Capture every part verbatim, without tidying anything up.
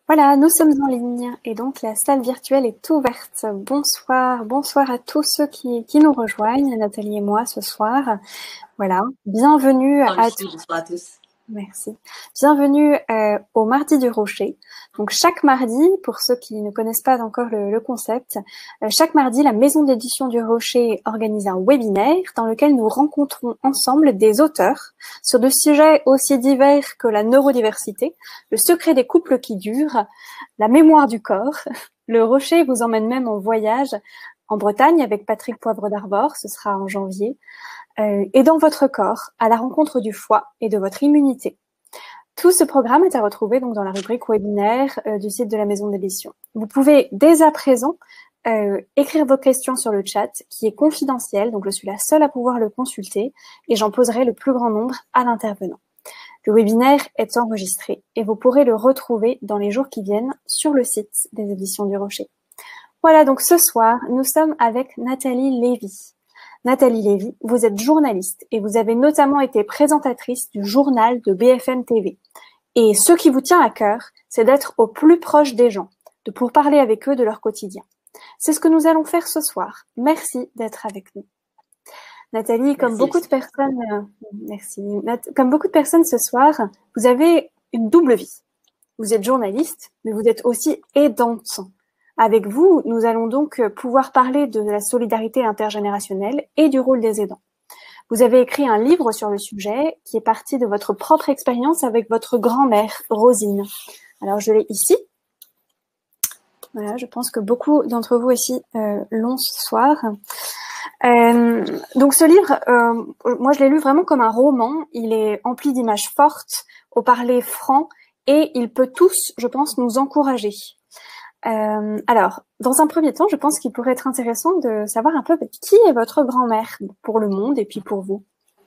Voilà, nous sommes en ligne et donc la salle virtuelle est ouverte. Bonsoir, bonsoir à tous ceux qui, qui nous rejoignent, Nathalie et moi ce soir. Voilà, bienvenue Bonsoir à Lucie, tous. bonsoir à tous. Merci. Bienvenue euh, au Mardi du Rocher. Donc chaque mardi, pour ceux qui ne connaissent pas encore le, le concept, euh, chaque mardi, la Maison d'édition du Rocher organise un webinaire dans lequel nous rencontrons ensemble des auteurs sur des sujets aussi divers que la neurodiversité, le secret des couples qui durent, la mémoire du corps. Le Rocher vous emmène même en voyage en Bretagne avec Patrick Poivre d'Arvor, ce sera en janvier. Euh, et dans votre corps, à la rencontre du foie et de votre immunité. Tout ce programme est à retrouver donc dans la rubrique webinaire euh, du site de la Maison d'édition. Vous pouvez dès à présent euh, écrire vos questions sur le chat qui est confidentiel, donc je suis la seule à pouvoir le consulter et j'en poserai le plus grand nombre à l'intervenant. Le webinaire est enregistré et vous pourrez le retrouver dans les jours qui viennent sur le site des éditions du Rocher. Voilà, donc ce soir, nous sommes avec Nathalie Lévy. Nathalie Lévy, vous êtes journaliste et vous avez notamment été présentatrice du journal de B F M T V. Et ce qui vous tient à cœur, c'est d'être au plus proche des gens, de pouvoir parler avec eux de leur quotidien. C'est ce que nous allons faire ce soir. Merci d'être avec nous. Nathalie, comme Merci, beaucoup Lucie. de personnes, euh, merci. Nat- comme beaucoup de personnes ce soir, vous avez une double vie. Vous êtes journaliste, mais vous êtes aussi aidante. Avec vous, nous allons donc pouvoir parler de la solidarité intergénérationnelle et du rôle des aidants. Vous avez écrit un livre sur le sujet qui est parti de votre propre expérience avec votre grand-mère, Rosine. Alors, je l'ai ici. Voilà, je pense que beaucoup d'entre vous ici euh, l'ont ce soir. Euh, donc, ce livre, euh, moi, je l'ai lu vraiment comme un roman. Il est empli d'images fortes, au parler franc, et il peut tous, je pense, nous encourager. Euh, alors, dans un premier temps, je pense qu'il pourrait être intéressant de savoir un peu qui est votre grand-mère pour le monde et puis pour vous.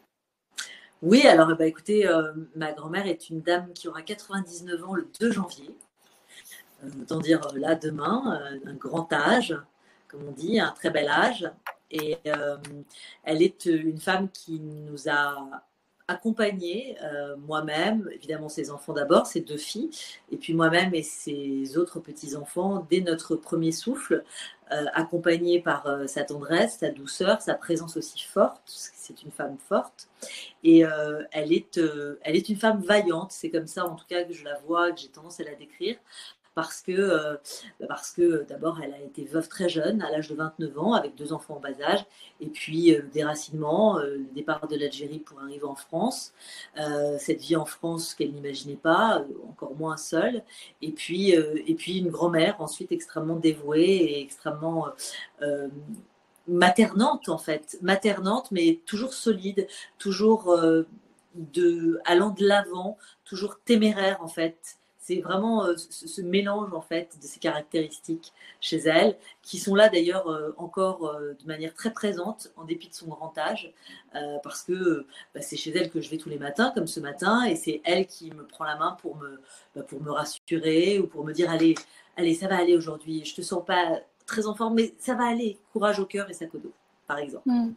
Oui, alors bah, écoutez, euh, ma grand-mère est une dame qui aura quatre-vingt-dix-neuf ans le deux janvier. Euh, autant dire euh, là demain, euh, un grand âge, comme on dit, un très bel âge. Et euh, elle est une femme qui nous a accompagnés, euh, moi-même, évidemment ses enfants d'abord, ses deux filles, et puis moi-même et ses autres petits-enfants, dès notre premier souffle, euh, accompagnés par euh, sa tendresse, sa douceur, sa présence aussi forte, parce que c'est une femme forte. Et euh, elle, est, euh, elle est une femme vaillante, c'est comme ça en tout cas que je la vois, que j'ai tendance à la décrire. Parce que, euh, parce que d'abord, elle a été veuve très jeune, à l'âge de vingt-neuf ans, avec deux enfants en bas âge, et puis euh, le déracinement, euh, le départ de l'Algérie pour arriver en France, euh, cette vie en France qu'elle n'imaginait pas, euh, encore moins seule, et puis, euh, et puis une grand-mère ensuite extrêmement dévouée et extrêmement euh, maternante en fait, maternante mais toujours solide, toujours euh, de, allant de l'avant, toujours téméraire en fait. C'est vraiment euh, ce, ce, mélange en fait de ces caractéristiques chez elle, qui sont là d'ailleurs euh, encore euh, de manière très présente en dépit de son grand âge, euh, parce que bah, c'est chez elle que je vais tous les matins, comme ce matin, et c'est elle qui me prend la main pour me, bah, pour me rassurer ou pour me dire allez, allez, ça va aller aujourd'hui, je te sens pas très en forme, mais ça va aller, courage au cœur et sac au dos, par exemple. Mmh.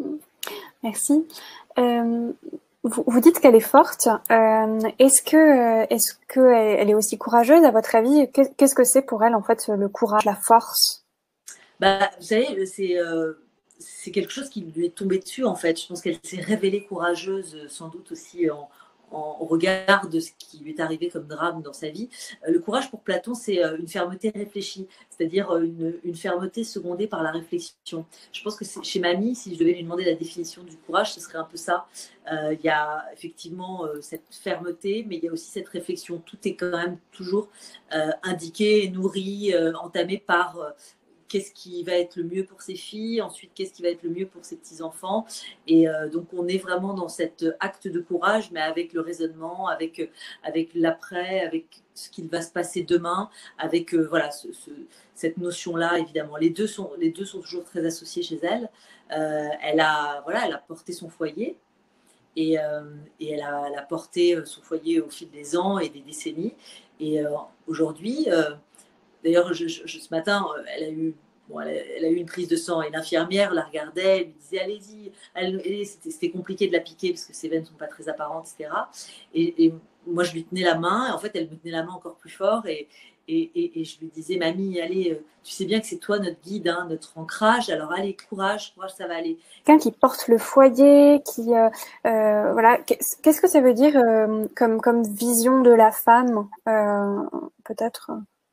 Merci. Euh, vous, vous dites qu'elle est forte. Euh, est-ce que, est-ce que elle est aussi courageuse à votre avis? Qu'est-ce que c'est pour elle en fait le courage, la force? Bah, vous savez, c'est euh, c'est quelque chose qui lui est tombé dessus en fait. Je pense qu'elle s'est révélée courageuse, sans doute aussi en, en, au regard de ce qui lui est arrivé comme drame dans sa vie. Euh, le courage pour Platon, c'est euh, une fermeté réfléchie, c'est-à-dire euh, une, une fermeté secondée par la réflexion. Je pense que chez Mamie, si je devais lui demander la définition du courage, ce serait un peu ça. Euh, il y a effectivement euh, cette fermeté, mais il y a aussi cette réflexion. Tout est quand même toujours euh, indiqué, nourri, euh, entamé par euh, qu'est-ce qui va être le mieux pour ses filles, ensuite qu'est-ce qui va être le mieux pour ses petits-enfants. Et euh, donc on est vraiment dans cet acte de courage, mais avec le raisonnement, avec, avec l'après, avec ce qu'il va se passer demain, avec euh, voilà, ce, ce, cette notion-là, évidemment. Les deux, sont, les deux sont toujours très associés chez elle. Euh, elle, a, voilà, elle a porté son foyer. Et, euh, et elle, a, elle a porté son foyer au fil des ans et des décennies. Et euh, aujourd'hui, euh, d'ailleurs, je, je, ce matin, elle a, eu, bon, elle, a, elle a eu une prise de sang et l'infirmière la regardait, elle lui disait allez-y. Elle, c'était, c'était compliqué de la piquer parce que ses veines ne sont pas très apparentes, et cetera. Et, et moi, je lui tenais la main, et en fait, elle me tenait la main encore plus fort, et, et, et, et je lui disais, mamie, allez, tu sais bien que c'est toi notre guide, hein, notre ancrage, alors allez, courage, courage, ça va aller. Quelqu'un qui porte le foyer, qui euh, euh, voilà, qu'est-ce que ça veut dire euh, comme comme vision de la femme, euh, peut-être.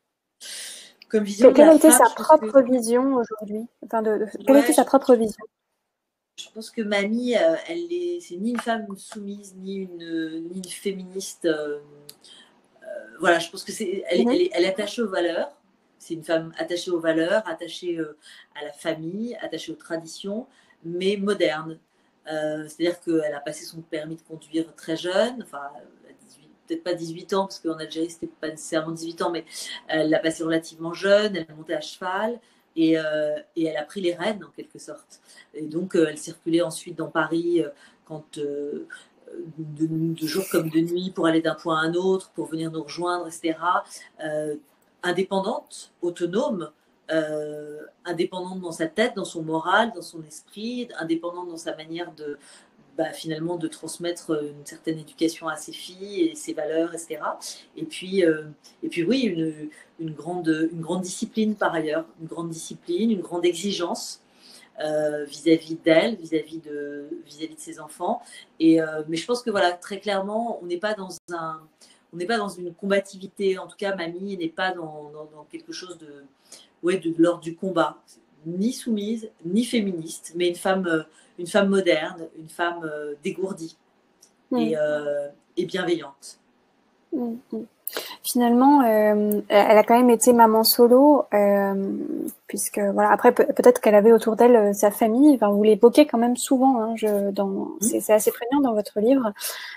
Comme vision de Quelle la a été femme, sa je pense propre que... vision aujourd'hui, enfin de, de quelle Ouais, était sa je, propre vision? je pense que mamie, euh, elle est, c'est ni une femme soumise, ni une, ni une féministe. Euh, voilà, je pense que c'est, elle, Mm-hmm. elle, est, elle est attachée aux valeurs. C'est une femme attachée aux valeurs, attachée euh, à la famille, attachée aux traditions, mais moderne. Euh, c'est-à-dire qu'elle a passé son permis de conduire très jeune, enfin, à dix-huit, peut-être pas dix-huit ans, parce qu'en Algérie, c'était pas nécessairement dix-huit ans, mais elle l'a passé relativement jeune, elle est montée à cheval, et, euh, et elle a pris les rênes, en quelque sorte. Et donc, euh, elle circulait ensuite dans Paris euh, quand... Euh, de, de jour comme de nuit pour aller d'un point à un autre, pour venir nous rejoindre, et cetera. Euh, indépendante, autonome, euh, indépendante dans sa tête, dans son moral, dans son esprit, indépendante dans sa manière de, bah, finalement de transmettre une certaine éducation à ses filles et ses valeurs, et cetera. Et puis, euh, et puis oui, une, une, grande, une grande discipline par ailleurs, une grande discipline, une grande exigence. Euh, vis-à-vis d'elle, vis-à-vis de, vis-à-vis de ses enfants. Et, euh, mais je pense que voilà, très clairement, on n'est pas dans un, on n'est pas dans une combativité. En tout cas, mamie n'est pas dans, dans, dans quelque chose de, ouais, de, de l'ordre du combat, ni soumise, ni féministe, mais une femme, euh, une femme moderne, une femme euh, dégourdie Mm. et, euh, et bienveillante. Mm. Finalement, euh, elle a quand même été maman solo, euh, puisque voilà. Après, pe- peut-être qu'elle avait autour d'elle euh, sa famille. Enfin, vous l'évoquez quand même souvent. Hein, je, dans, c'est, c'est assez prégnant dans votre livre.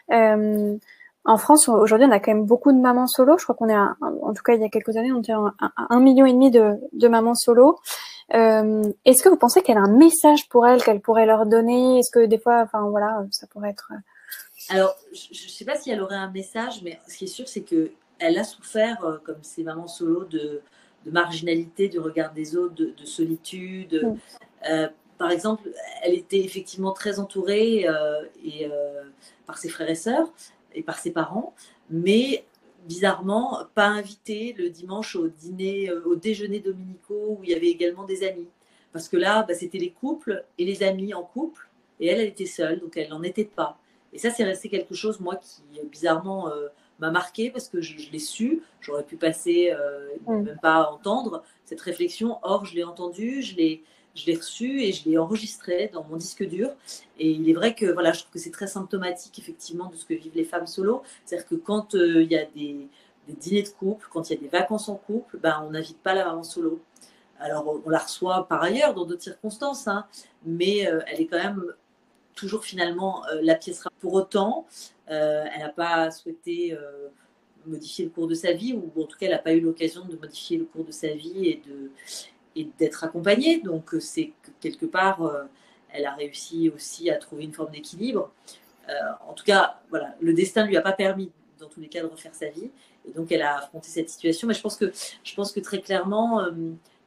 Euh, en France, aujourd'hui, on a quand même beaucoup de mamans solo. Je crois qu'on est, à, en tout cas, il y a quelques années, on était à un, à un million et demi de, de mamans solo. Euh, est-ce que vous pensez qu'elle a un message pour elles qu'elle pourrait leur donner? Est-ce que des fois, enfin voilà, ça pourrait être. Alors, je ne sais pas si elle aurait un message, mais ce qui est sûr, c'est que elle a souffert, euh, comme ces mamans solo, de, de marginalité, du regard des autres, de, de solitude. Mm. Euh, par exemple, elle était effectivement très entourée euh, et, euh, par ses frères et sœurs et par ses parents, mais bizarrement, pas invitée le dimanche au dîner, euh, au déjeuner dominicaux où il y avait également des amis. Parce que là, bah, c'était les couples et les amis en couple, et elle, elle était seule, donc elle n'en était pas. Et ça, c'est resté quelque chose, moi, qui bizarrement euh, m'a marqué parce que je, je l'ai su. J'aurais pu passer, euh, Mm. même pas entendre cette réflexion. Or, je l'ai entendue, je l'ai, je l'ai reçue et je l'ai enregistrée dans mon disque dur. Et il est vrai que voilà, je trouve que c'est très symptomatique, effectivement, de ce que vivent les femmes solo. C'est-à-dire que quand euh, il y a des, des dîners de couple, quand il y a des vacances en couple, ben, on n'invite pas la maman solo. Alors, on la reçoit par ailleurs dans d'autres circonstances, hein, mais euh, elle est quand même toujours finalement euh, la pièce. Pour autant, euh, elle n'a pas souhaité euh, modifier le cours de sa vie, ou en tout cas, elle n'a pas eu l'occasion de modifier le cours de sa vie et, de, et d'être accompagnée. Donc, c'est que quelque part, euh, elle a réussi aussi à trouver une forme d'équilibre. Euh, en tout cas, voilà, le destin ne lui a pas permis, dans tous les cas, de refaire sa vie. Et donc, elle a affronté cette situation. Mais je pense que, je pense que très clairement, euh,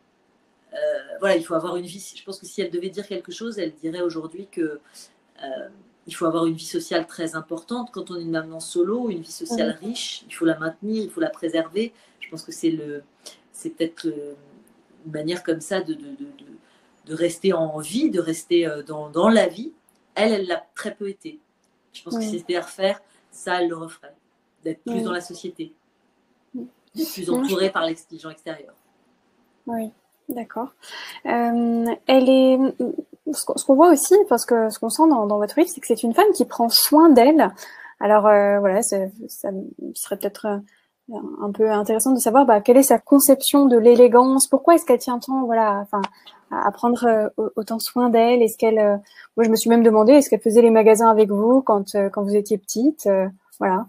euh, voilà, il faut avoir une vie. Je pense que si elle devait dire quelque chose, elle dirait aujourd'hui que euh, il faut avoir une vie sociale très importante. Quand on est une maman solo, une vie sociale Mm. riche, il faut la maintenir, il faut la préserver. Je pense que c'est, le, c'est peut-être le, une manière comme ça de, de, de, de, rester en vie, de rester dans, dans la vie. Elle, elle l'a très peu été. Je pense Mm. que si c'était à refaire, ça, elle le referait. D'être plus Mm. dans la société, d'être plus Non, entourée je... par les gens extérieurs. Oui, d'accord. Euh, elle est, ce qu'on ce qu'on voit aussi, parce que ce qu'on sent dans, dans votre livre, c'est que c'est une femme qui prend soin d'elle. Alors euh, voilà, ça serait peut-être euh, un peu intéressant de savoir bah, quelle est sa conception de l'élégance. Pourquoi est-ce qu'elle tient tant, voilà, enfin, à prendre euh, autant soin d'elle. Est-ce qu'elle, euh... moi je me suis même demandé, est-ce qu'elle faisait les magasins avec vous quand euh, quand vous étiez petite, euh, voilà.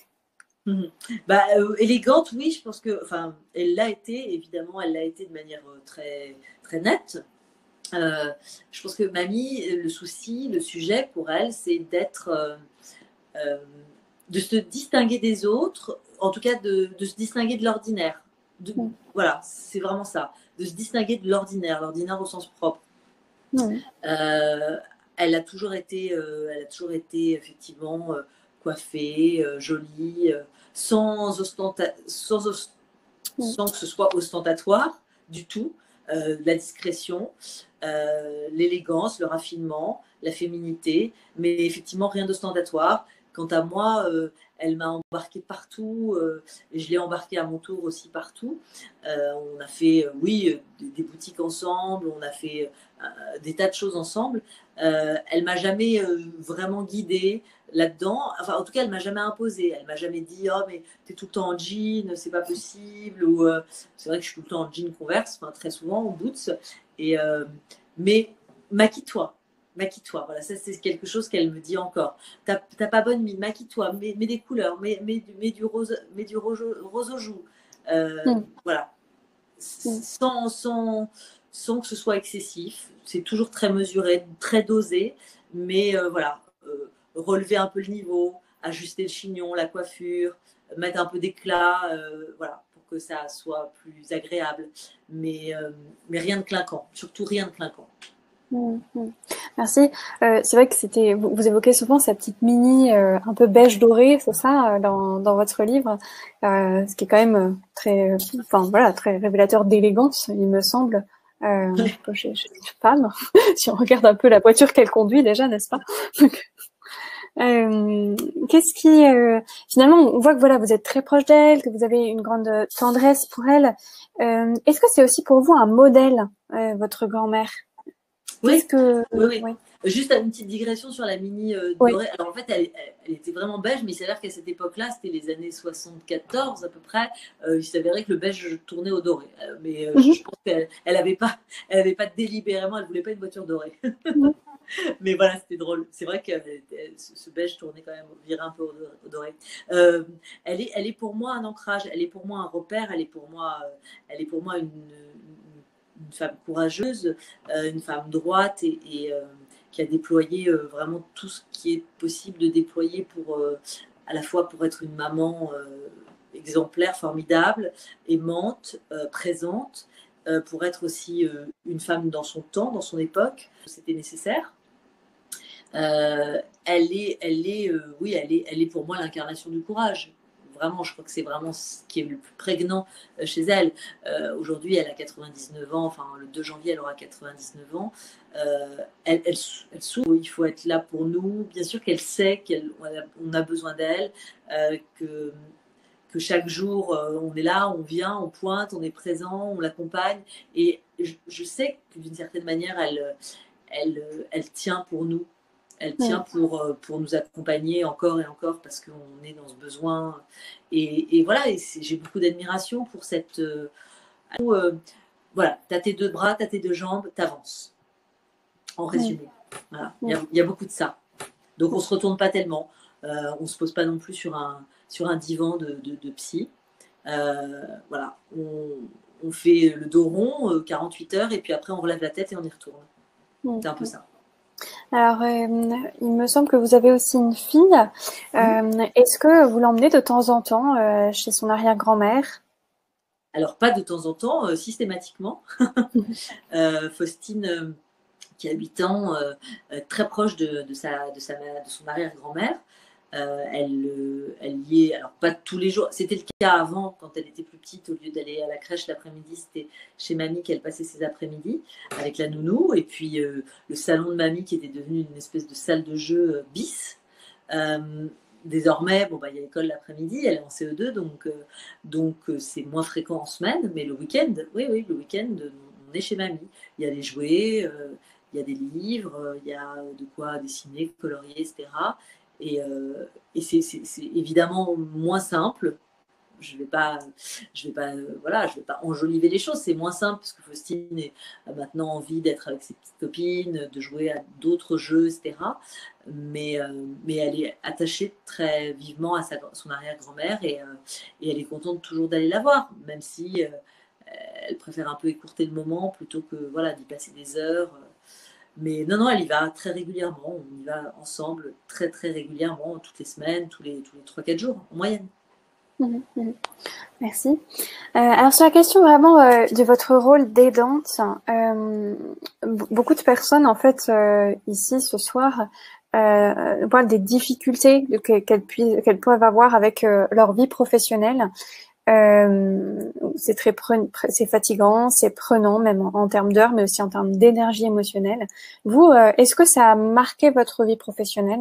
Mmh. Bah, euh, élégante, oui, je pense que, enfin, elle l'a été, évidemment, elle l'a été de manière euh, très, très nette. Euh, je pense que mamie, le souci, le sujet pour elle, c'est d'être, euh, euh, de se distinguer des autres, en tout cas de, de se distinguer de l'ordinaire. De, Mm. voilà, c'est vraiment ça, de se distinguer de l'ordinaire, l'ordinaire au sens propre. Mm. Euh, elle a toujours été, euh, elle a toujours été effectivement euh, coiffée, euh, jolie, euh, sans, ostenta sans, ost sans que ce soit ostentatoire du tout, euh, la discrétion, euh, l'élégance, le raffinement, la féminité, mais effectivement rien d'ostentatoire. Quant à moi, euh, elle m'a embarquée partout, euh, et je l'ai embarquée à mon tour aussi partout. Euh, on a fait, euh, oui, des, des boutiques ensemble, on a fait euh, des tas de choses ensemble. Euh, elle m'a jamais euh, vraiment guidée là-dedans. Enfin, en tout cas, elle m'a jamais imposé. Elle m'a jamais dit, oh, mais t'es tout le temps en jean, c'est pas possible. Ou euh, c'est vrai que je suis tout le temps en jean Converse, enfin, très souvent en boots. Et euh, mais maquille-toi. Maquille-toi, voilà, ça c'est quelque chose qu'elle me dit encore. T'as pas bonne mine, maquille-toi, mets, mets des couleurs, mets, mets, mets du rose, mets du rose, rose aux joues. Euh, mm. Voilà, sans, sans, sans que ce soit excessif. C'est toujours très mesuré, très dosé, mais euh, voilà, euh, relever un peu le niveau, ajuster le chignon, la coiffure, mettre un peu d'éclat, euh, voilà, pour que ça soit plus agréable. Mais, euh, mais rien de clinquant, surtout rien de clinquant. Mmh, mmh. Merci. Euh, c'est vrai que c'était, vous, vous évoquez souvent sa petite mini euh, un peu beige doré, c'est ça, dans, dans votre livre, euh, ce qui est quand même très, enfin voilà, très révélateur d'élégance, il me semble, euh, chez, chez une femme. Si on regarde un peu la voiture qu'elle conduit déjà, n'est-ce pas? Euh, qu'est-ce qui, euh, finalement, on voit que voilà, vous êtes très proche d'elle, que vous avez une grande tendresse pour elle. Euh, est-ce que c'est aussi pour vous un modèle, euh, votre grand-mère? Oui, que... oui, oui. oui. Juste une petite digression sur la mini euh, dorée. Oui. Alors en fait, elle, elle, elle était vraiment beige, mais il s'avère qu'à cette époque-là, c'était les années soixante-quatorze à peu près, euh, il s'avérait que le beige tournait au doré. Euh, mais euh, mm-hmm. je, je pense qu'elle n'avait pas, elle avait pas délibérément, elle voulait pas une voiture dorée. Mm-hmm. Mais voilà, c'était drôle. C'est vrai que ce beige tournait quand même, virait un peu au doré. Euh, elle, est, elle est pour moi un ancrage, elle est pour moi un repère, elle est pour moi, elle est pour moi une, une, une femme courageuse, euh, une femme droite et, et euh, qui a déployé euh, vraiment tout ce qui est possible de déployer pour, euh, à la fois pour être une maman euh, exemplaire, formidable, aimante, euh, présente, euh, pour être aussi euh, une femme dans son temps, dans son époque. C'était nécessaire. Euh, elle est, elle est, euh, oui, elle est, elle est pour moi l'incarnation du courage. Vraiment, je crois que c'est vraiment ce qui est le plus prégnant chez elle. Euh, Aujourd'hui, elle a quatre-vingt-dix-neuf ans, enfin le deux janvier, elle aura quatre-vingt-dix-neuf ans. Euh, elle, elle, elle souffre, il faut être là pour nous. Bien sûr qu'elle sait qu'on a besoin d'elle, euh, que, que chaque jour, euh, on est là, on vient, on pointe, on est présent, on l'accompagne. Et je, je sais que d'une certaine manière, elle, elle, elle tient pour nous. Elle tient pour, pour nous accompagner encore et encore parce qu'on est dans ce besoin. Et, et voilà, et j'ai beaucoup d'admiration pour cette... Euh, euh, voilà, t'as tes deux bras, t'as tes deux jambes, t'avances. En résumé. Voilà, il y a, il y a beaucoup de ça. Donc on ne se retourne pas tellement. Euh, on ne se pose pas non plus sur un, sur un divan de, de, de psy. Euh, voilà, on, on fait le dos rond, euh, quarante-huit heures, et puis après on relève la tête et on y retourne. C'est un peu ça. Alors, euh, il me semble que vous avez aussi une fille. Euh, mmh. Est-ce que vous l'emmenez de temps en temps euh, chez son arrière-grand-mère? Alors, pas de temps en temps, euh, systématiquement. euh, Faustine, euh, qui a huit ans, euh, très proche de, de, sa, de, sa, de son arrière-grand-mère. Euh, elle, elle y est, alors pas tous les jours, c'était le cas avant quand elle était plus petite, au lieu d'aller à la crèche l'après-midi, c'était chez mamie qu'elle passait ses après-midi avec la nounou, et puis euh, le salon de mamie qui était devenu une espèce de salle de jeu euh, bis. Euh, désormais, bon, bah, il y a l'école l'après-midi, elle est en C E deux, donc, euh, donc euh, c'est moins fréquent en semaine, mais le week-end, oui, oui, le week-end, on est chez mamie. Il y a des jouets, euh, il y a des livres, il y a de quoi dessiner, colorier, et cetera. Et, euh, et c'est évidemment moins simple. Je ne vais pas, je vais pas, euh, voilà, je vais pas enjoliver les choses. C'est moins simple parce que Faustine a maintenant envie d'être avec ses petites copines, de jouer à d'autres jeux, et cetera. Mais, euh, mais elle est attachée très vivement à sa, son arrière-grand-mère et, euh, et elle est contente toujours d'aller la voir, même si euh, elle préfère un peu écourter le moment plutôt que voilà, d'y passer des heures. Mais non, non, elle y va très régulièrement. On y va ensemble très, très régulièrement, toutes les semaines, tous les, tous les trois quatre jours, en moyenne. Mmh, mmh. Merci. Euh, alors, sur la question vraiment euh, de votre rôle d'aidante, euh, beaucoup de personnes, en fait, euh, ici, ce soir, euh, parlent des difficultés que, qu'elles puissent, qu'elles peuvent avoir avec euh, leur vie professionnelle. Euh, c'est très pre- c'est fatigant, c'est prenant même en, en termes d'heures, mais aussi en termes d'énergie émotionnelle. Vous, euh, est-ce que ça a marqué votre vie professionnelle?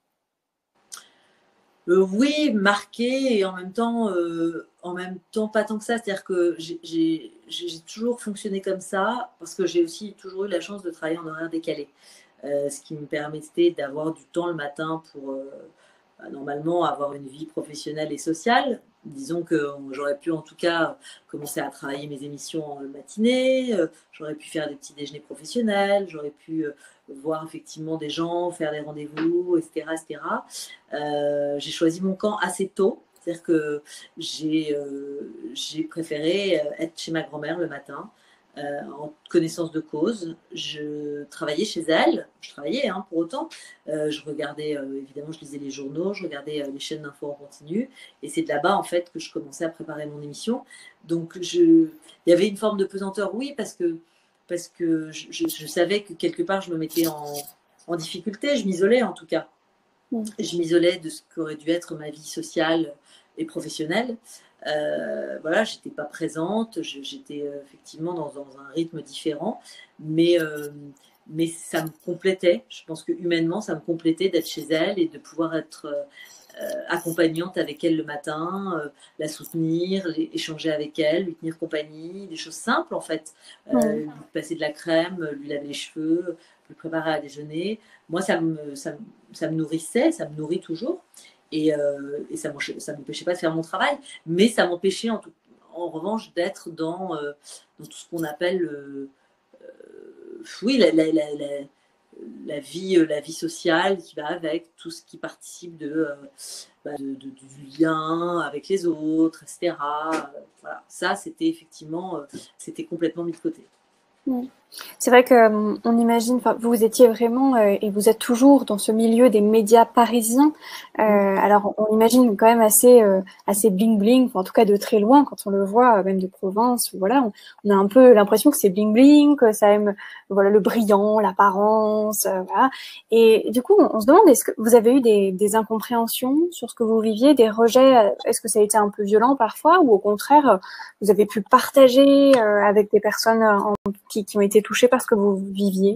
Euh, oui, marqué et en même temps, euh, en même temps pas tant que ça. C'est-à-dire que j'ai, j'ai, j'ai toujours fonctionné comme ça parce que j'ai aussi toujours eu la chance de travailler en horaire décalé, euh, ce qui me permettait d'avoir du temps le matin pour euh, bah, normalement avoir une vie professionnelle et sociale. Disons que euh, j'aurais pu en tout cas commencer à travailler mes émissions en matinée, euh, j'aurais pu faire des petits déjeuners professionnels, j'aurais pu euh, voir effectivement des gens, faire des rendez-vous, et cetera et cetera. Euh, j'ai choisi mon camp assez tôt, c'est-à-dire que j'ai euh, j'ai préféré être chez ma grand-mère le matin, euh, en connaissance de cause. Je travaillais chez elle, je travaillais hein, pour autant. Euh, je regardais, euh, évidemment, je lisais les journaux, je regardais euh, les chaînes d'infos en continu. Et c'est de là-bas, en fait, que je commençais à préparer mon émission. Donc, je... il y avait une forme de pesanteur, oui, parce que, parce que je, je, je savais que quelque part, je me mettais en, en difficulté, je m'isolais en tout cas. Mmh. Je m'isolais de ce qu'aurait dû être ma vie sociale et professionnelle. Euh, voilà, j'étais pas présente, je, j'étais euh, effectivement dans, dans, un rythme différent, mais, euh, mais ça me complétait. Je pense que humainement, ça me complétait d'être chez elle et de pouvoir être euh, accompagnante avec elle le matin, euh, la soutenir, les, échanger avec elle, lui tenir compagnie, des choses simples en fait, euh, Mmh. lui passer de la crème, lui laver les cheveux, lui préparer à déjeuner. Moi, ça me, ça, ça me nourrissait, ça me nourrit toujours. Et, euh, et ça ne m'empêchait pas de faire mon travail, mais ça m'empêchait en, tout, en revanche d'être dans, euh, dans tout ce qu'on appelle euh, euh, oui, la, la, la, la, la, vie, la vie sociale qui va avec, tout ce qui participe de, euh, bah, de, de, du lien avec les autres, et cetera. Voilà. Ça, c'était effectivement, euh, c'était complètement mis de côté. Mmh. C'est vrai que euh, on imagine, enfin, vous étiez vraiment euh, et vous êtes toujours dans ce milieu des médias parisiens. Euh, alors, on imagine quand même assez, euh, assez bling bling, enfin, en tout cas de très loin quand on le voit, euh, même de province. Voilà, on, on a un peu l'impression que c'est bling bling, que ça aime, voilà, le brillant, l'apparence, euh, voilà. Et du coup, on, on se demande, est-ce que vous avez eu des, des incompréhensions sur ce que vous viviez, des rejets? Est-ce que ça a été un peu violent parfois, ou au contraire, vous avez pu partager euh, avec des personnes en Qui, qui ont été touchés par ce que vous viviez?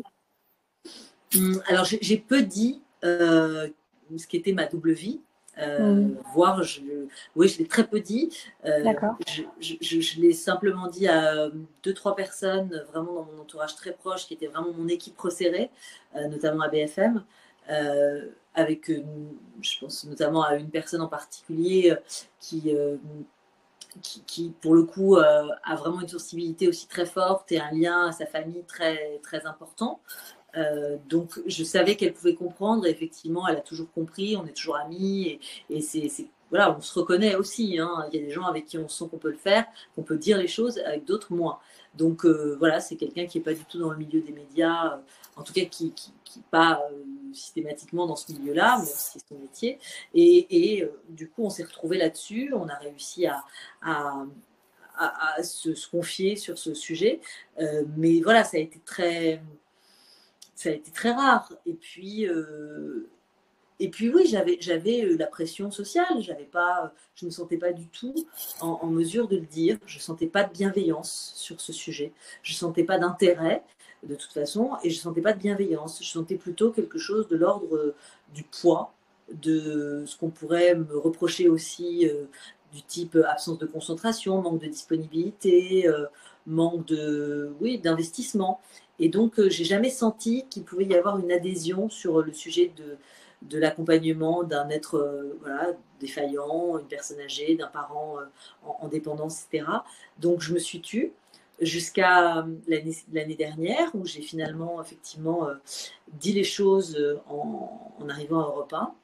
Alors, j'ai, j'ai peu dit euh, ce qui était ma double vie, euh, Mmh. voire, je, oui, je l'ai très peu dit. Euh, D'accord. je, je, je l'ai simplement dit à deux, trois personnes, vraiment dans mon entourage très proche, qui était vraiment mon équipe resserrée, euh, notamment à B F M, euh, avec, une, je pense notamment à une personne en particulier euh, qui... Euh, Qui, qui, pour le coup, euh, a vraiment une sensibilité aussi très forte et un lien à sa famille très, très important. Euh, donc, je savais qu'elle pouvait comprendre. Et effectivement, elle a toujours compris. On est toujours amis. Et, et c'est, c'est, voilà, on se reconnaît aussi. Hein. Il y a des gens avec qui on sent qu'on peut le faire, qu'on peut dire les choses, avec d'autres moins. Donc, euh, voilà, c'est quelqu'un qui n'est pas du tout dans le milieu des médias, euh, en tout cas qui n'est pas euh, systématiquement dans ce milieu-là, mais c'est son métier. Et, et euh, du coup, on s'est retrouvés là-dessus. On a réussi à, à, à, à se, se confier sur ce sujet. Euh, mais voilà, ça a été très ça a été très rare. Et puis, euh, et puis oui, j'avais, j'avais la pression sociale. J'avais pas, je ne me sentais pas du tout en, en mesure de le dire. Je ne sentais pas de bienveillance sur ce sujet. Je ne sentais pas d'intérêt, de toute façon, et je ne sentais pas de bienveillance. Je sentais plutôt quelque chose de l'ordre du poids, de ce qu'on pourrait me reprocher aussi, euh, du type absence de concentration, manque de disponibilité, euh, manque de, oui, d'investissement. Et donc, euh, j'ai jamais senti qu'il pouvait y avoir une adhésion sur le sujet de, de l'accompagnement d'un être euh, voilà, défaillant, une personne âgée, d'un parent euh, en, en dépendance, et cetera. Donc, je me suis tue jusqu'à l'année, l'année dernière où j'ai finalement effectivement euh, dit les choses en, en arrivant à Europe un.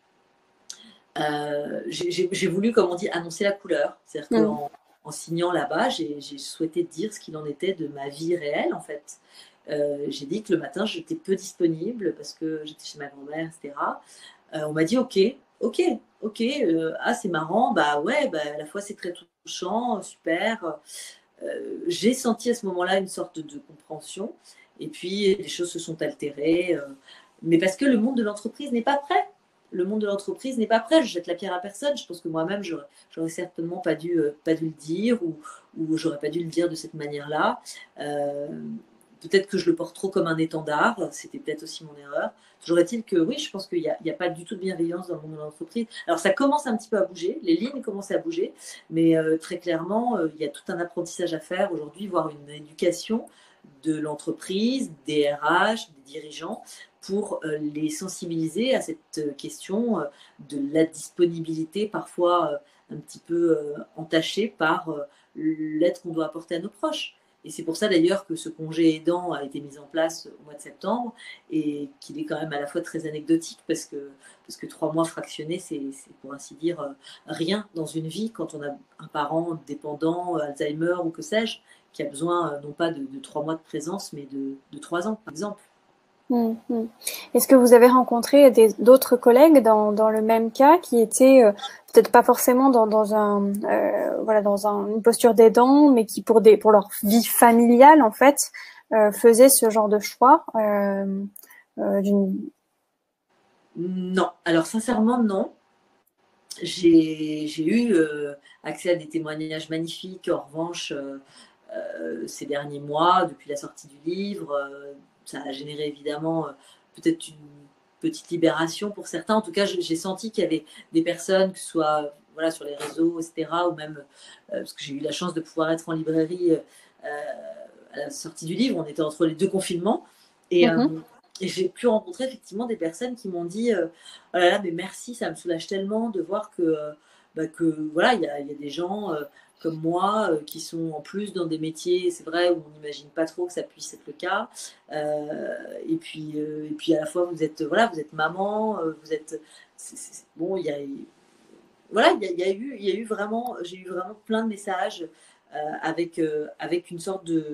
Euh, j'ai, j'ai voulu, comme on dit, annoncer la couleur. C'est-à-dire Mmh. qu'en en signant là-bas, j'ai, j'ai souhaité dire ce qu'il en était de ma vie réelle, en fait. Euh, j'ai dit que le matin, j'étais peu disponible parce que j'étais chez ma grand-mère, et cetera. Euh, on m'a dit ok, ok, ok, euh, ah c'est marrant, bah ouais, bah, à la fois c'est très touchant, super. Euh, j'ai senti à ce moment-là une sorte de, de compréhension et puis les choses se sont altérées. Euh, mais parce que le monde de l'entreprise n'est pas prêt. Le monde de l'entreprise n'est pas prêt. Je jette la pierre à personne. Je pense que moi-même, j'aurais, j'aurais certainement pas dû, euh, pas dû le dire ou, ou j'aurais pas dû le dire de cette manière-là. Euh, peut-être que je le porte trop comme un étendard. C'était peut-être aussi mon erreur. Toujours est-il que oui, je pense qu'il n'y a, il y a pas du tout de bienveillance dans le monde de l'entreprise. Alors, ça commence un petit peu à bouger. Les lignes commencent à bouger. Mais euh, très clairement, euh, il y a tout un apprentissage à faire aujourd'hui, voire une éducation de l'entreprise, des R H, des dirigeants, pour euh, les sensibiliser à cette question euh, de la disponibilité parfois euh, un petit peu euh, entachée par euh, l'aide qu'on doit apporter à nos proches. Et c'est pour ça d'ailleurs que ce congé aidant a été mis en place au mois de septembre et qu'il est quand même à la fois très anecdotique parce que, parce que trois mois fractionnés, c'est, c'est pour ainsi dire euh, rien dans une vie quand on a un parent dépendant, Alzheimer ou que sais-je, qui a besoin euh, non pas de, de trois mois de présence, mais de, de trois ans, par exemple. Mmh, mmh. Est-ce que vous avez rencontré des, d'autres collègues dans, dans le même cas qui étaient euh, peut-être pas forcément dans, dans un euh, voilà dans un, une posture d'aidant, mais qui pour des pour leur vie familiale en fait euh, faisaient ce genre de choix euh, euh, d'une... Non, alors sincèrement non. J'ai, j'ai eu euh, accès à des témoignages magnifiques. En revanche, euh, euh, ces derniers mois, depuis la sortie du livre, euh, ça a généré évidemment euh, peut-être une petite libération pour certains. En tout cas, j'ai senti qu'il y avait des personnes, que ce soit voilà, sur les réseaux, et cetera, ou même euh, parce que j'ai eu la chance de pouvoir être en librairie euh, à la sortie du livre. On était entre les deux confinements. Et, Mmh. euh, et j'ai pu rencontrer effectivement des personnes qui m'ont dit euh, oh là là, mais merci, ça me soulage tellement de voir que, euh, bah, que voilà, il y a, y a des gens euh, comme moi euh, qui sont en plus dans des métiers, c'est vrai, où on n'imagine pas trop que ça puisse être le cas. Euh, et, puis, euh, et puis à la fois, vous êtes, voilà, vous êtes maman, euh, vous êtes. C'est, c'est, bon, il y a. Voilà, il y, y, a eu, il y a eu vraiment, j'ai eu vraiment plein de messages euh, avec, euh, avec une sorte de,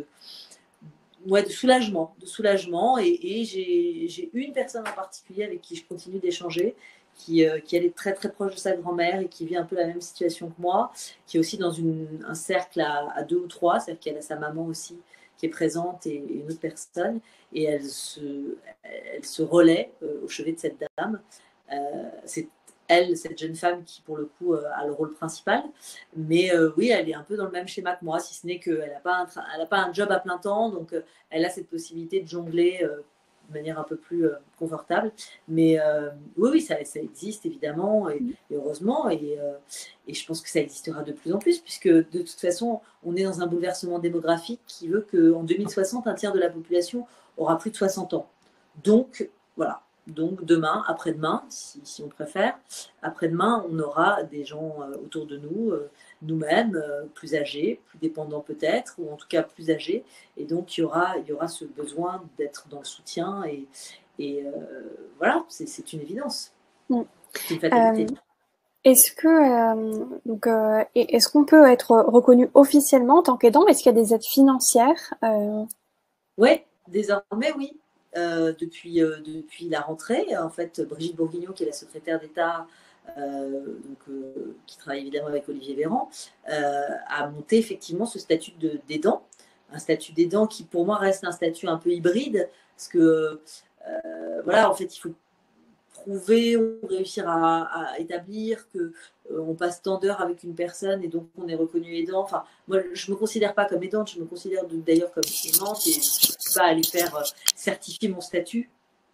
ouais, de soulagement, de soulagement. Et, et j'ai, j'ai une personne en particulier avec qui je continue d'échanger, qui, euh, qui elle est très très proche de sa grand-mère et qui vit un peu la même situation que moi, qui est aussi dans une, un cercle à, à deux ou trois, c'est-à-dire qu'elle a sa maman aussi qui est présente et, et une autre personne, et elle se, elle se relaie euh, au chevet de cette dame. Euh, c'est elle, cette jeune femme qui, pour le coup, euh, a le rôle principal. Mais euh, oui, elle est un peu dans le même schéma que moi, si ce n'est qu'elle n'a pas, pas un job à plein temps, donc euh, elle a cette possibilité de jongler euh, de manière un peu plus euh, confortable. Mais euh, oui, oui, ça, ça existe évidemment, et, et heureusement, et, euh, et je pense que ça existera de plus en plus, puisque de toute façon, on est dans un bouleversement démographique qui veut qu'en deux mille soixante, un tiers de la population aura plus de soixante ans. Donc, voilà. Donc demain, après-demain, si, si on préfère, après-demain, on aura des gens euh, autour de nous, euh, nous-mêmes, euh, plus âgés, plus dépendants peut-être, ou en tout cas plus âgés. Et donc il y aura, il y aura ce besoin d'être dans le soutien. Et, et euh, voilà, c'est, c'est une évidence. Mmh. C'est une fatalité. Euh, est-ce que euh, donc euh, est-ce qu'on peut être reconnu officiellement en tant qu'aidant? Est-ce qu'il y a des aides financières? euh... Oui, désormais oui. Euh, depuis, euh, depuis la rentrée. En fait, Brigitte Bourguignon, qui est la secrétaire d'État, euh, donc, euh, qui travaille évidemment avec Olivier Véran, euh, a monté effectivement ce statut de, d'aidant. Un statut d'aidant qui, pour moi, reste un statut un peu hybride, parce que, euh, voilà, en fait, il faut prouver ou réussir à, à établir que euh, on passe tant d'heures avec une personne et donc on est reconnu aidant. Enfin, moi, je ne me considère pas comme aidante, je me considère d'ailleurs comme aimante et je ne peux pas aller faire euh, certifier mon statut.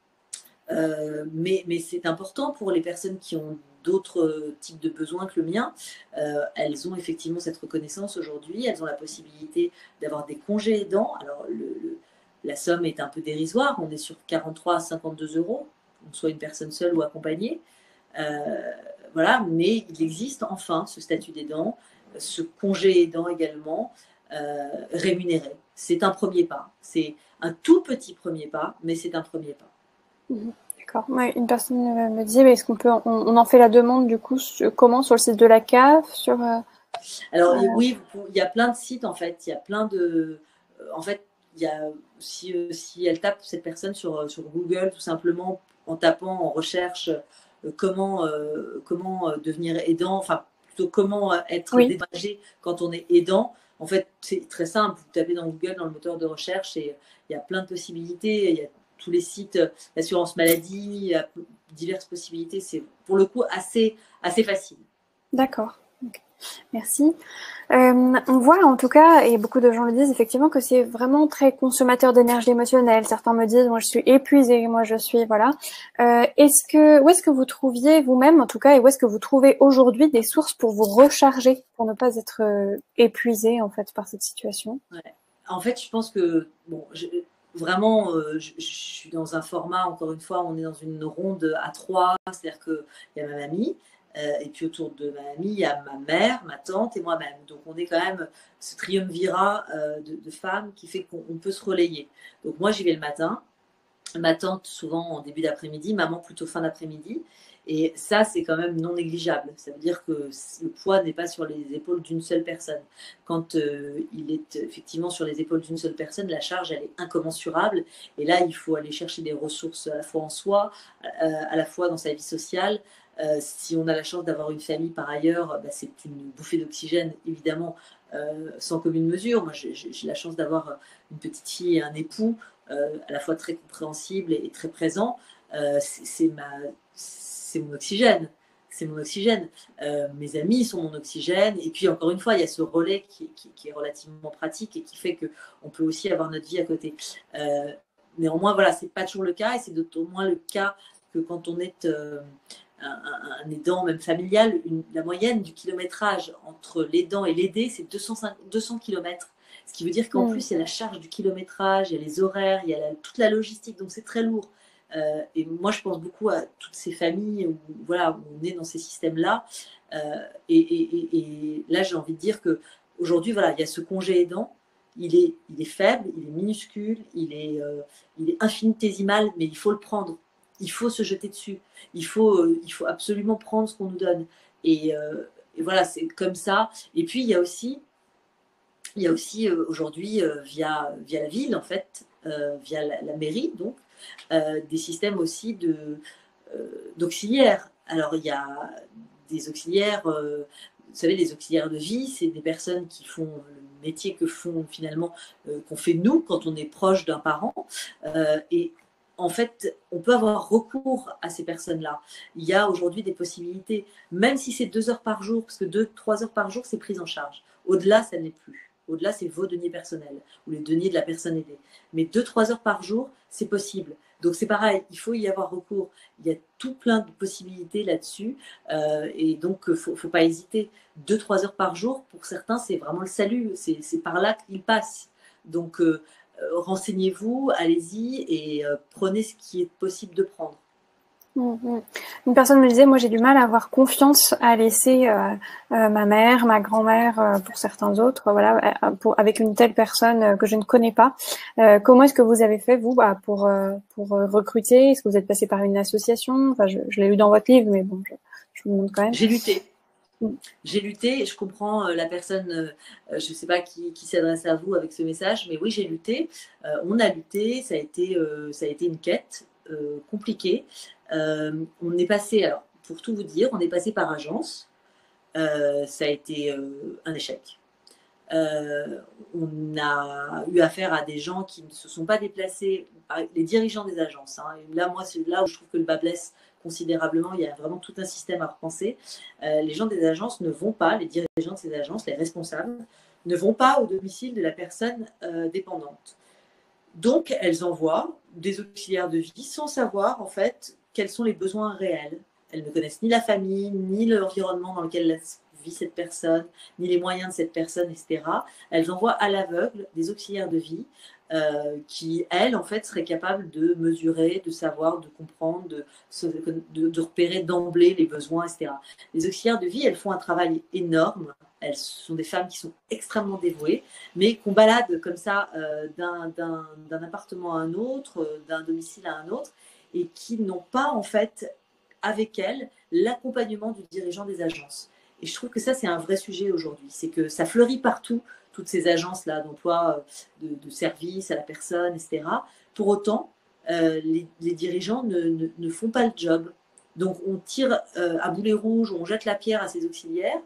Euh, mais, mais c'est important pour les personnes qui ont d'autres types de besoins que le mien. Euh, elles ont effectivement cette reconnaissance aujourd'hui. Elles ont la possibilité d'avoir des congés aidants. Alors, le, le, la somme est un peu dérisoire. On est sur quarante-trois à cinquante-deux euros, soit une personne seule ou accompagnée. Euh, voilà, mais il existe enfin ce statut d'aidant, ce congé aidant également, euh, rémunéré. C'est un premier pas. C'est un tout petit premier pas, mais c'est un premier pas. Mmh. D'accord. Ouais, une personne me disait, est-ce qu'on peut, on, on en fait la demande du coup, sur, comment, sur le site de la C A F, sur. Euh, Alors euh... oui, il y a plein de sites en fait. Il y a plein de, en fait, il y a si, si elle tape cette personne sur sur Google tout simplement en tapant en recherche euh, comment euh, comment euh, devenir aidant, enfin plutôt comment être oui. dédommagé quand on est aidant. En fait, c'est très simple. Vous tapez dans Google, dans le moteur de recherche, et il y a plein de possibilités. Il y a tous les sites d'assurance maladie, diverses possibilités. C'est pour le coup assez, assez facile. D'accord. Okay. Merci. Euh, on voit en tout cas, et beaucoup de gens le disent effectivement, que c'est vraiment très consommateur d'énergie émotionnelle. Certains me disent, moi je suis épuisée, moi je suis, voilà. Euh, est-ce que, où est-ce que vous trouviez vous-même, en tout cas, et où est-ce que vous trouvez aujourd'hui des sources pour vous recharger, pour ne pas être euh, épuisé en fait par cette situation? Ouais. En fait, je pense que, bon, je, vraiment, euh, je, je suis dans un format, encore une fois, on est dans une ronde à trois, c'est-à-dire qu'il y a ma mamie, Euh, et puis autour de ma mamie, il y a ma mère, ma tante et moi-même. Donc on est quand même ce triumvirat euh, de, de femmes qui fait qu'on peut se relayer. Donc moi j'y vais le matin, ma tante souvent en début d'après-midi, maman plutôt fin d'après-midi. Et ça c'est quand même non négligeable. Ça veut dire que le poids n'est pas sur les épaules d'une seule personne. Quand euh, il est effectivement sur les épaules d'une seule personne, la charge elle est incommensurable. Et là il faut aller chercher des ressources à la fois en soi, euh, à la fois dans sa vie sociale. Euh, si on a la chance d'avoir une famille par ailleurs, bah, c'est une bouffée d'oxygène évidemment euh, sans commune mesure. Moi j'ai, j'ai la chance d'avoir une petite fille et un époux euh, à la fois très compréhensible et, et très présent. Euh, c'est, c'est, ma, c'est mon oxygène. C'est mon oxygène. Euh, mes amis sont mon oxygène. Et puis encore une fois, il y a ce relais qui, qui, qui est relativement pratique et qui fait qu'on peut aussi avoir notre vie à côté. Euh, néanmoins, voilà, c'est pas toujours le cas et c'est au moins le cas que quand on est euh, un, un aidant même familial, une, la moyenne du kilométrage entre l'aidant et l'aidé, c'est deux cents kilomètres. Ce qui veut dire qu'en mmh. plus, il y a la charge du kilométrage, il y a les horaires, il y a la, toute la logistique, donc c'est très lourd. Euh, et moi, je pense beaucoup à toutes ces familles où, voilà, où on est dans ces systèmes-là. Euh, et, et, et, et là, j'ai envie de dire qu'aujourd'hui, voilà, il y a ce congé aidant. Il est, il est faible, il est minuscule, il est, euh, il est infinitésimal, mais il faut le prendre. Il faut se jeter dessus. Il faut, euh, il faut absolument prendre ce qu'on nous donne. Et, euh, et voilà, c'est comme ça. Et puis, il y a aussi, il y a aussi euh, aujourd'hui, euh, via, via la ville, en fait, euh, via la, la mairie, donc, euh, des systèmes aussi de, euh, d'auxiliaires. Alors, il y a des auxiliaires, euh, vous savez, les auxiliaires de vie, c'est des personnes qui font le métier que font finalement, euh, qu'on fait nous quand on est proche d'un parent. Euh, et en fait, on peut avoir recours à ces personnes-là. Il y a aujourd'hui des possibilités, même si c'est deux heures par jour, parce que deux, trois heures par jour, c'est prise en charge. Au-delà, ça n'est plus. Au-delà, c'est vos deniers personnels ou les deniers de la personne aidée. Mais deux, trois heures par jour, c'est possible. Donc, c'est pareil, il faut y avoir recours. Il y a tout plein de possibilités là-dessus. Euh, et donc, il ne faut, faut pas hésiter. Deux, trois heures par jour, pour certains, c'est vraiment le salut. C'est, c'est par là qu'ils passent. Donc, euh, Euh, renseignez-vous, allez-y et euh, prenez ce qui est possible de prendre. Mmh. Une personne me disait, moi j'ai du mal à avoir confiance à laisser euh, euh, ma mère, ma grand-mère, euh, pour certains autres, voilà, euh, pour, avec une telle personne euh, que je ne connais pas. Euh, comment est-ce que vous avez fait vous bah, pour euh, pour recruter? Est-ce que vous êtes passé par une association? Enfin, je, je l'ai lu dans votre livre, mais bon, je, je vous demande quand même. J'ai lutté. J'ai lutté et je comprends euh, la personne, euh, je ne sais pas qui, qui s'adresse à vous avec ce message, mais oui, j'ai lutté. Euh, on a lutté, ça a été, euh, ça a été une quête euh, compliquée. Euh, on est passé, alors pour tout vous dire, on est passé par agence. Euh, ça a été euh, un échec. Euh, on a eu affaire à des gens qui ne se sont pas déplacés, les dirigeants des agences. Hein. Et là, moi, c'est là où je trouve que le bas blesse considérablement. Il y a vraiment tout un système à repenser. Euh, les gens des agences ne vont pas, les dirigeants de ces agences, les responsables, ne vont pas au domicile de la personne euh, dépendante. Donc, elles envoient des auxiliaires de vie sans savoir, en fait, quels sont les besoins réels. Elles ne connaissent ni la famille, ni l'environnement dans lequel vit cette personne, ni les moyens de cette personne, et cetera. Elles envoient à l'aveugle des auxiliaires de vie euh, qui, elles, en fait, seraient capables de mesurer, de savoir, de comprendre, de, de, de repérer d'emblée les besoins, et cetera. Les auxiliaires de vie, elles font un travail énorme. Elles sont des femmes qui sont extrêmement dévouées, mais qu'on balade comme ça euh, d'un, d'un, d'un appartement à un autre, euh, d'un domicile à un autre, et qui n'ont pas, en fait, avec elles, l'accompagnement du dirigeant des agences. Et je trouve que ça, c'est un vrai sujet aujourd'hui. C'est que ça fleurit partout, toutes ces agences-là d'emploi, de, de services à la personne, et cetera. Pour autant, euh, les, les dirigeants ne, ne, ne font pas le job. Donc, on tire euh, à boulet rouge, on jette la pierre à ces auxiliaires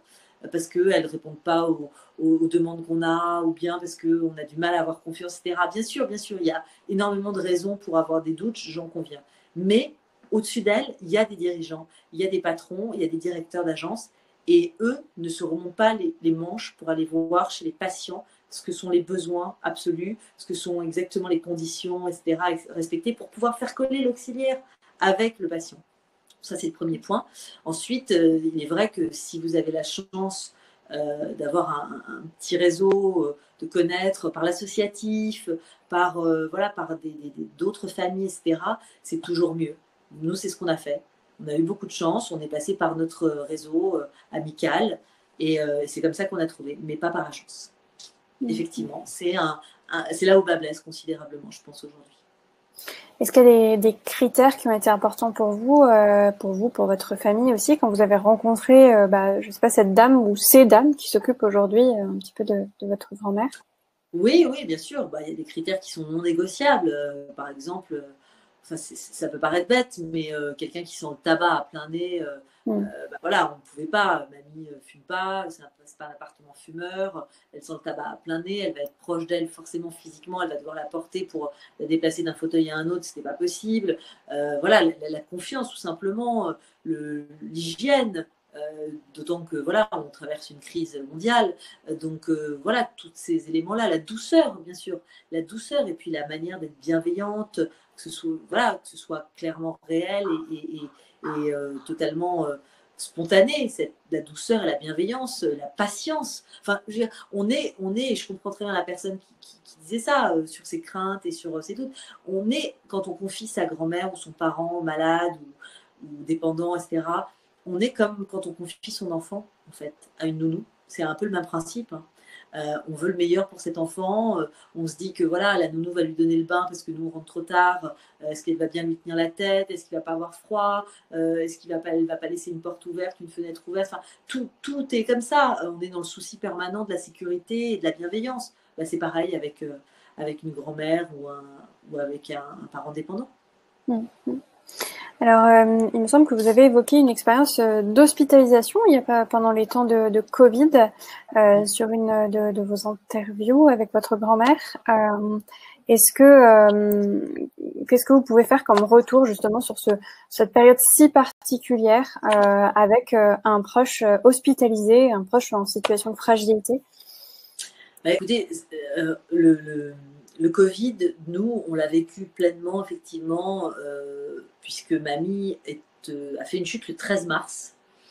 parce qu'elles ne répondent pas aux, aux, aux demandes qu'on a, ou bien parce qu'on a du mal à avoir confiance, et cetera. Bien sûr, bien sûr, il y a énormément de raisons pour avoir des doutes, j'en conviens. Mais au-dessus d'elles, il y a des dirigeants, il y a des patrons, il y a des directeurs d'agence, et eux ne se remontent pas les, les manches pour aller voir chez les patients ce que sont les besoins absolus, ce que sont exactement les conditions, et cetera, respectées pour pouvoir faire coller l'auxiliaire avec le patient. Ça, c'est le premier point. Ensuite, euh, il est vrai que si vous avez la chance euh, d'avoir un, un petit réseau, euh, de connaître par l'associatif, par, euh, voilà, par des, des, d'autres familles, et cetera, c'est toujours mieux. Nous, c'est ce qu'on a fait. On a eu beaucoup de chance. On est passé par notre réseau euh, amical et euh, c'est comme ça qu'on a trouvé, mais pas par chance. Mmh. Effectivement, c'est, un, un, c'est là où bas blesse considérablement, je pense, aujourd'hui. Est-ce qu'il y a des, des critères qui ont été importants pour vous, euh, pour vous, pour votre famille aussi, quand vous avez rencontré, euh, bah, je sais pas, cette dame ou ces dames qui s'occupent aujourd'hui euh, un petit peu de, de votre grand-mère? Oui, oui, bien sûr. Bah, il y a des critères qui sont non négociables. Euh, par exemple, euh, enfin, c'est, ça peut paraître bête, mais euh, quelqu'un qui sent le tabac à plein nez, euh, mmh. euh, bah, voilà, on ne pouvait pas. Mamie ne fume pas, c'est, un, c'est pas un appartement fumeur. Elle sent le tabac à plein nez, elle va être proche d'elle forcément physiquement, elle va devoir la porter pour la déplacer d'un fauteuil à un autre, c'était pas possible. Euh, voilà, la, la, confiance tout simplement, le, l'hygiène. Euh, d'autant que voilà, on traverse une crise mondiale, euh, donc euh, voilà, tous ces éléments-là, la douceur, bien sûr, la douceur et puis la manière d'être bienveillante, que ce soit, voilà, que ce soit clairement réel et, et, et, et euh, totalement euh, spontané, cette, la douceur et la bienveillance, la patience. Enfin, je veux dire, on est, on est, je comprends très bien la personne qui, qui, qui disait ça euh, sur ses craintes et sur euh, ses doutes. On est, quand on confie sa grand-mère ou son parent malade ou, ou dépendant, et cetera, on est comme quand on confie son enfant, en fait, à une nounou. C'est un peu le même principe. Hein. Euh, on veut le meilleur pour cet enfant. Euh, on se dit que voilà, la nounou va lui donner le bain parce que nous, on rentre trop tard. Euh, est-ce qu'elle va bien lui tenir la tête? Est-ce qu'il va pas avoir froid? euh, Est-ce qu'il va pas, elle va pas laisser une porte ouverte, une fenêtre ouverte? Enfin, tout, tout est comme ça. On est dans le souci permanent de la sécurité et de la bienveillance. Bah, c'est pareil avec, euh, avec une grand-mère ou, un, ou avec un, un parent dépendant. Mmh. Alors, euh, il me semble que vous avez évoqué une expérience euh, d'hospitalisation il y a pas pendant les temps de, de Covid euh, sur une de, de vos interviews avec votre grand-mère. Euh, est-ce que euh, qu'est-ce que vous pouvez faire comme retour justement sur ce cette période si particulière euh, avec euh, un proche hospitalisé, un proche en situation de fragilité? Bah, écoutez, euh, le, le Le Covid, nous, on l'a vécu pleinement, effectivement, euh, puisque mamie est, euh, a fait une chute le treize mars,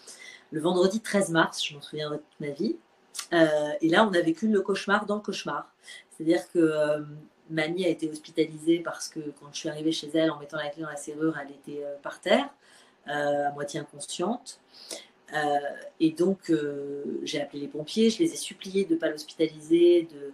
le vendredi treize mars, je m'en souviendrai toute ma vie. Euh, et là, on a vécu le cauchemar dans le cauchemar. C'est-à-dire que euh, mamie a été hospitalisée parce que quand je suis arrivée chez elle, en mettant la clé dans la serrure, elle était euh, par terre, euh, à moitié inconsciente. Euh, et donc, euh, j'ai appelé les pompiers, je les ai suppliés de ne pas l'hospitaliser, de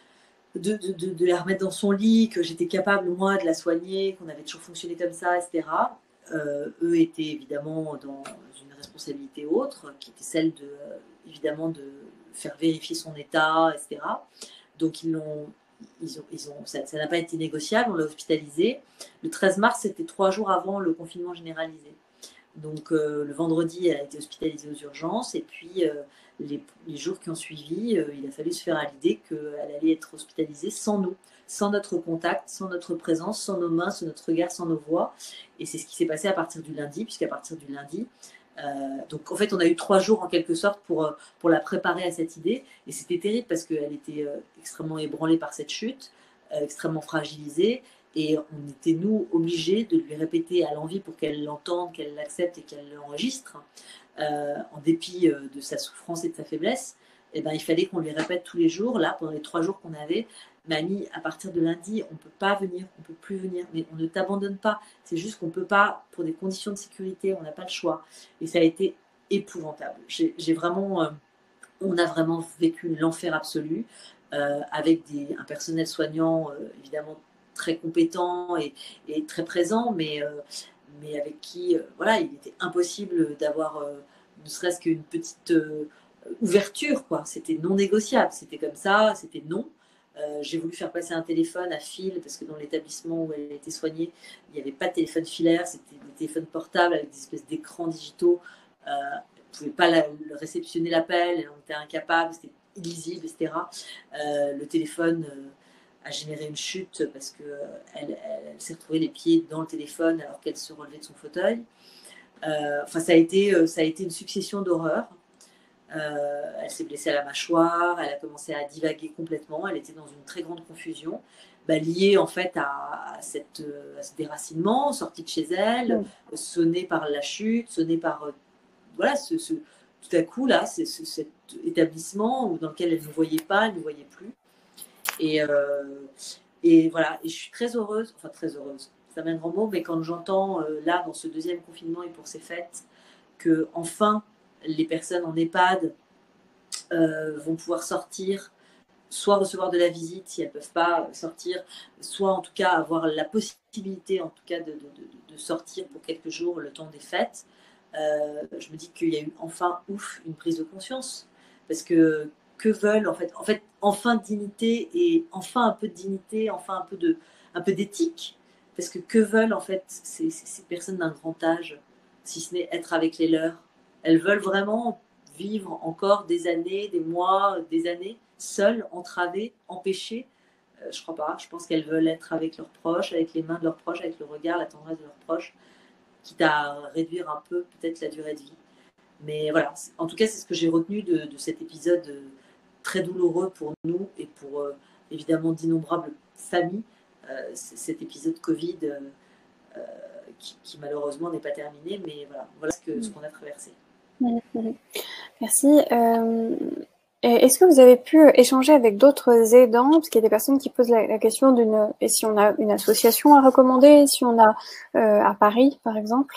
De, de, de, de la remettre dans son lit, que j'étais capable, moi, de la soigner, qu'on avait toujours fonctionné comme ça, et cetera. Euh, eux étaient évidemment dans une responsabilité autre, qui était celle de, euh, évidemment, de faire vérifier son état, et cetera. Donc, ils l'ont, ils ont, ils ont, ça, ça n'a pas été négociable, on l'a hospitalisé. Le treize mars, c'était trois jours avant le confinement généralisé. Donc, euh, le vendredi, elle a été hospitalisée aux urgences, et puis... Euh, Les, les jours qui ont suivi, euh, il a fallu se faire à l'idée qu'elle allait être hospitalisée sans nous, sans notre contact, sans notre présence, sans nos mains, sans notre regard, sans nos voix. Et c'est ce qui s'est passé à partir du lundi, puisqu'à partir du lundi, euh, donc en fait on a eu trois jours en quelque sorte pour, pour la préparer à cette idée. Et c'était terrible parce qu'elle était euh, extrêmement ébranlée par cette chute, euh, extrêmement fragilisée. Et on était, nous, obligés de lui répéter à l'envi pour qu'elle l'entende, qu'elle l'accepte et qu'elle l'enregistre. Euh, en dépit euh, de sa souffrance et de sa faiblesse, eh ben, il fallait qu'on lui répète tous les jours, là, pendant les trois jours qu'on avait, mamie, à partir de lundi, on ne peut pas venir, on ne peut plus venir, mais on ne t'abandonne pas, c'est juste qu'on ne peut pas, pour des conditions de sécurité, on n'a pas le choix. Et ça a été épouvantable. J'ai, j'ai vraiment, euh, on a vraiment vécu l'enfer absolu, euh, avec des, un personnel soignant, euh, évidemment, très compétent et, et très présent, mais... Euh, mais avec qui, euh, voilà, il était impossible d'avoir euh, ne serait-ce qu'une petite euh, ouverture, quoi. C'était non négociable, c'était comme ça, c'était non. Euh, j'ai voulu faire passer un téléphone à fil, parce que dans l'établissement où elle a été soignée, il n'y avait pas de téléphone filaire, c'était des téléphones portables avec des espèces d'écrans digitaux. Euh, pouvait pas la, réceptionner l'appel, on était incapable, c'était illisible, et cetera. Euh, le téléphone euh, a généré une chute parce qu'elle elle, elle s'est retrouvée les pieds dans le téléphone alors qu'elle se relevait de son fauteuil. Euh, enfin, ça a été, ça a été une succession d'horreurs. Euh, elle s'est blessée à la mâchoire, elle a commencé à divaguer complètement, elle était dans une très grande confusion, bah, liée en fait à, à, cette, à ce déracinement, sortie de chez elle, mmh. sonnée par la chute, sonnée par, euh, voilà, ce, ce, tout à coup là, c'est ce, cet établissement dans lequel elle ne voyait pas, elle ne voyait plus. Et, euh, et voilà, et je suis très heureuse, enfin très heureuse, c'est un grand mot, mais quand j'entends euh, là, dans ce deuxième confinement et pour ces fêtes, que enfin les personnes en EHPAD euh, vont pouvoir sortir, soit recevoir de la visite si elles ne peuvent pas sortir, soit en tout cas avoir la possibilité en tout cas de, de, de, de sortir pour quelques jours le temps des fêtes. Euh, je me dis qu'il y a eu enfin, ouf, une prise de conscience. Parce que que veulent en fait, en fait, enfin dignité et enfin un peu de dignité, enfin un peu de, un peu d'éthique. Parce que que veulent en fait ces, ces, ces personnes d'un grand âge, si ce n'est être avec les leurs. Elles veulent vraiment vivre encore des années, des mois, des années, seules, entravées, empêchées. Euh, je crois pas. Je pense qu'elles veulent être avec leurs proches, avec les mains de leurs proches, avec le regard, la tendresse de leurs proches, quitte à réduire un peu peut-être la durée de vie. Mais voilà, en tout cas, c'est ce que j'ai retenu de, de cet épisode euh, très douloureux pour nous et pour euh, évidemment d'innombrables familles. Euh, cet épisode Covid euh, euh, qui, qui malheureusement n'est pas terminé, mais voilà, voilà ce, que, ce qu'on a traversé. Merci. Euh, est-ce que vous avez pu échanger avec d'autres aidants, parce qu'il y a des personnes qui posent la, la question d'une, et si on a une association à recommander, si on a euh, à Paris par exemple.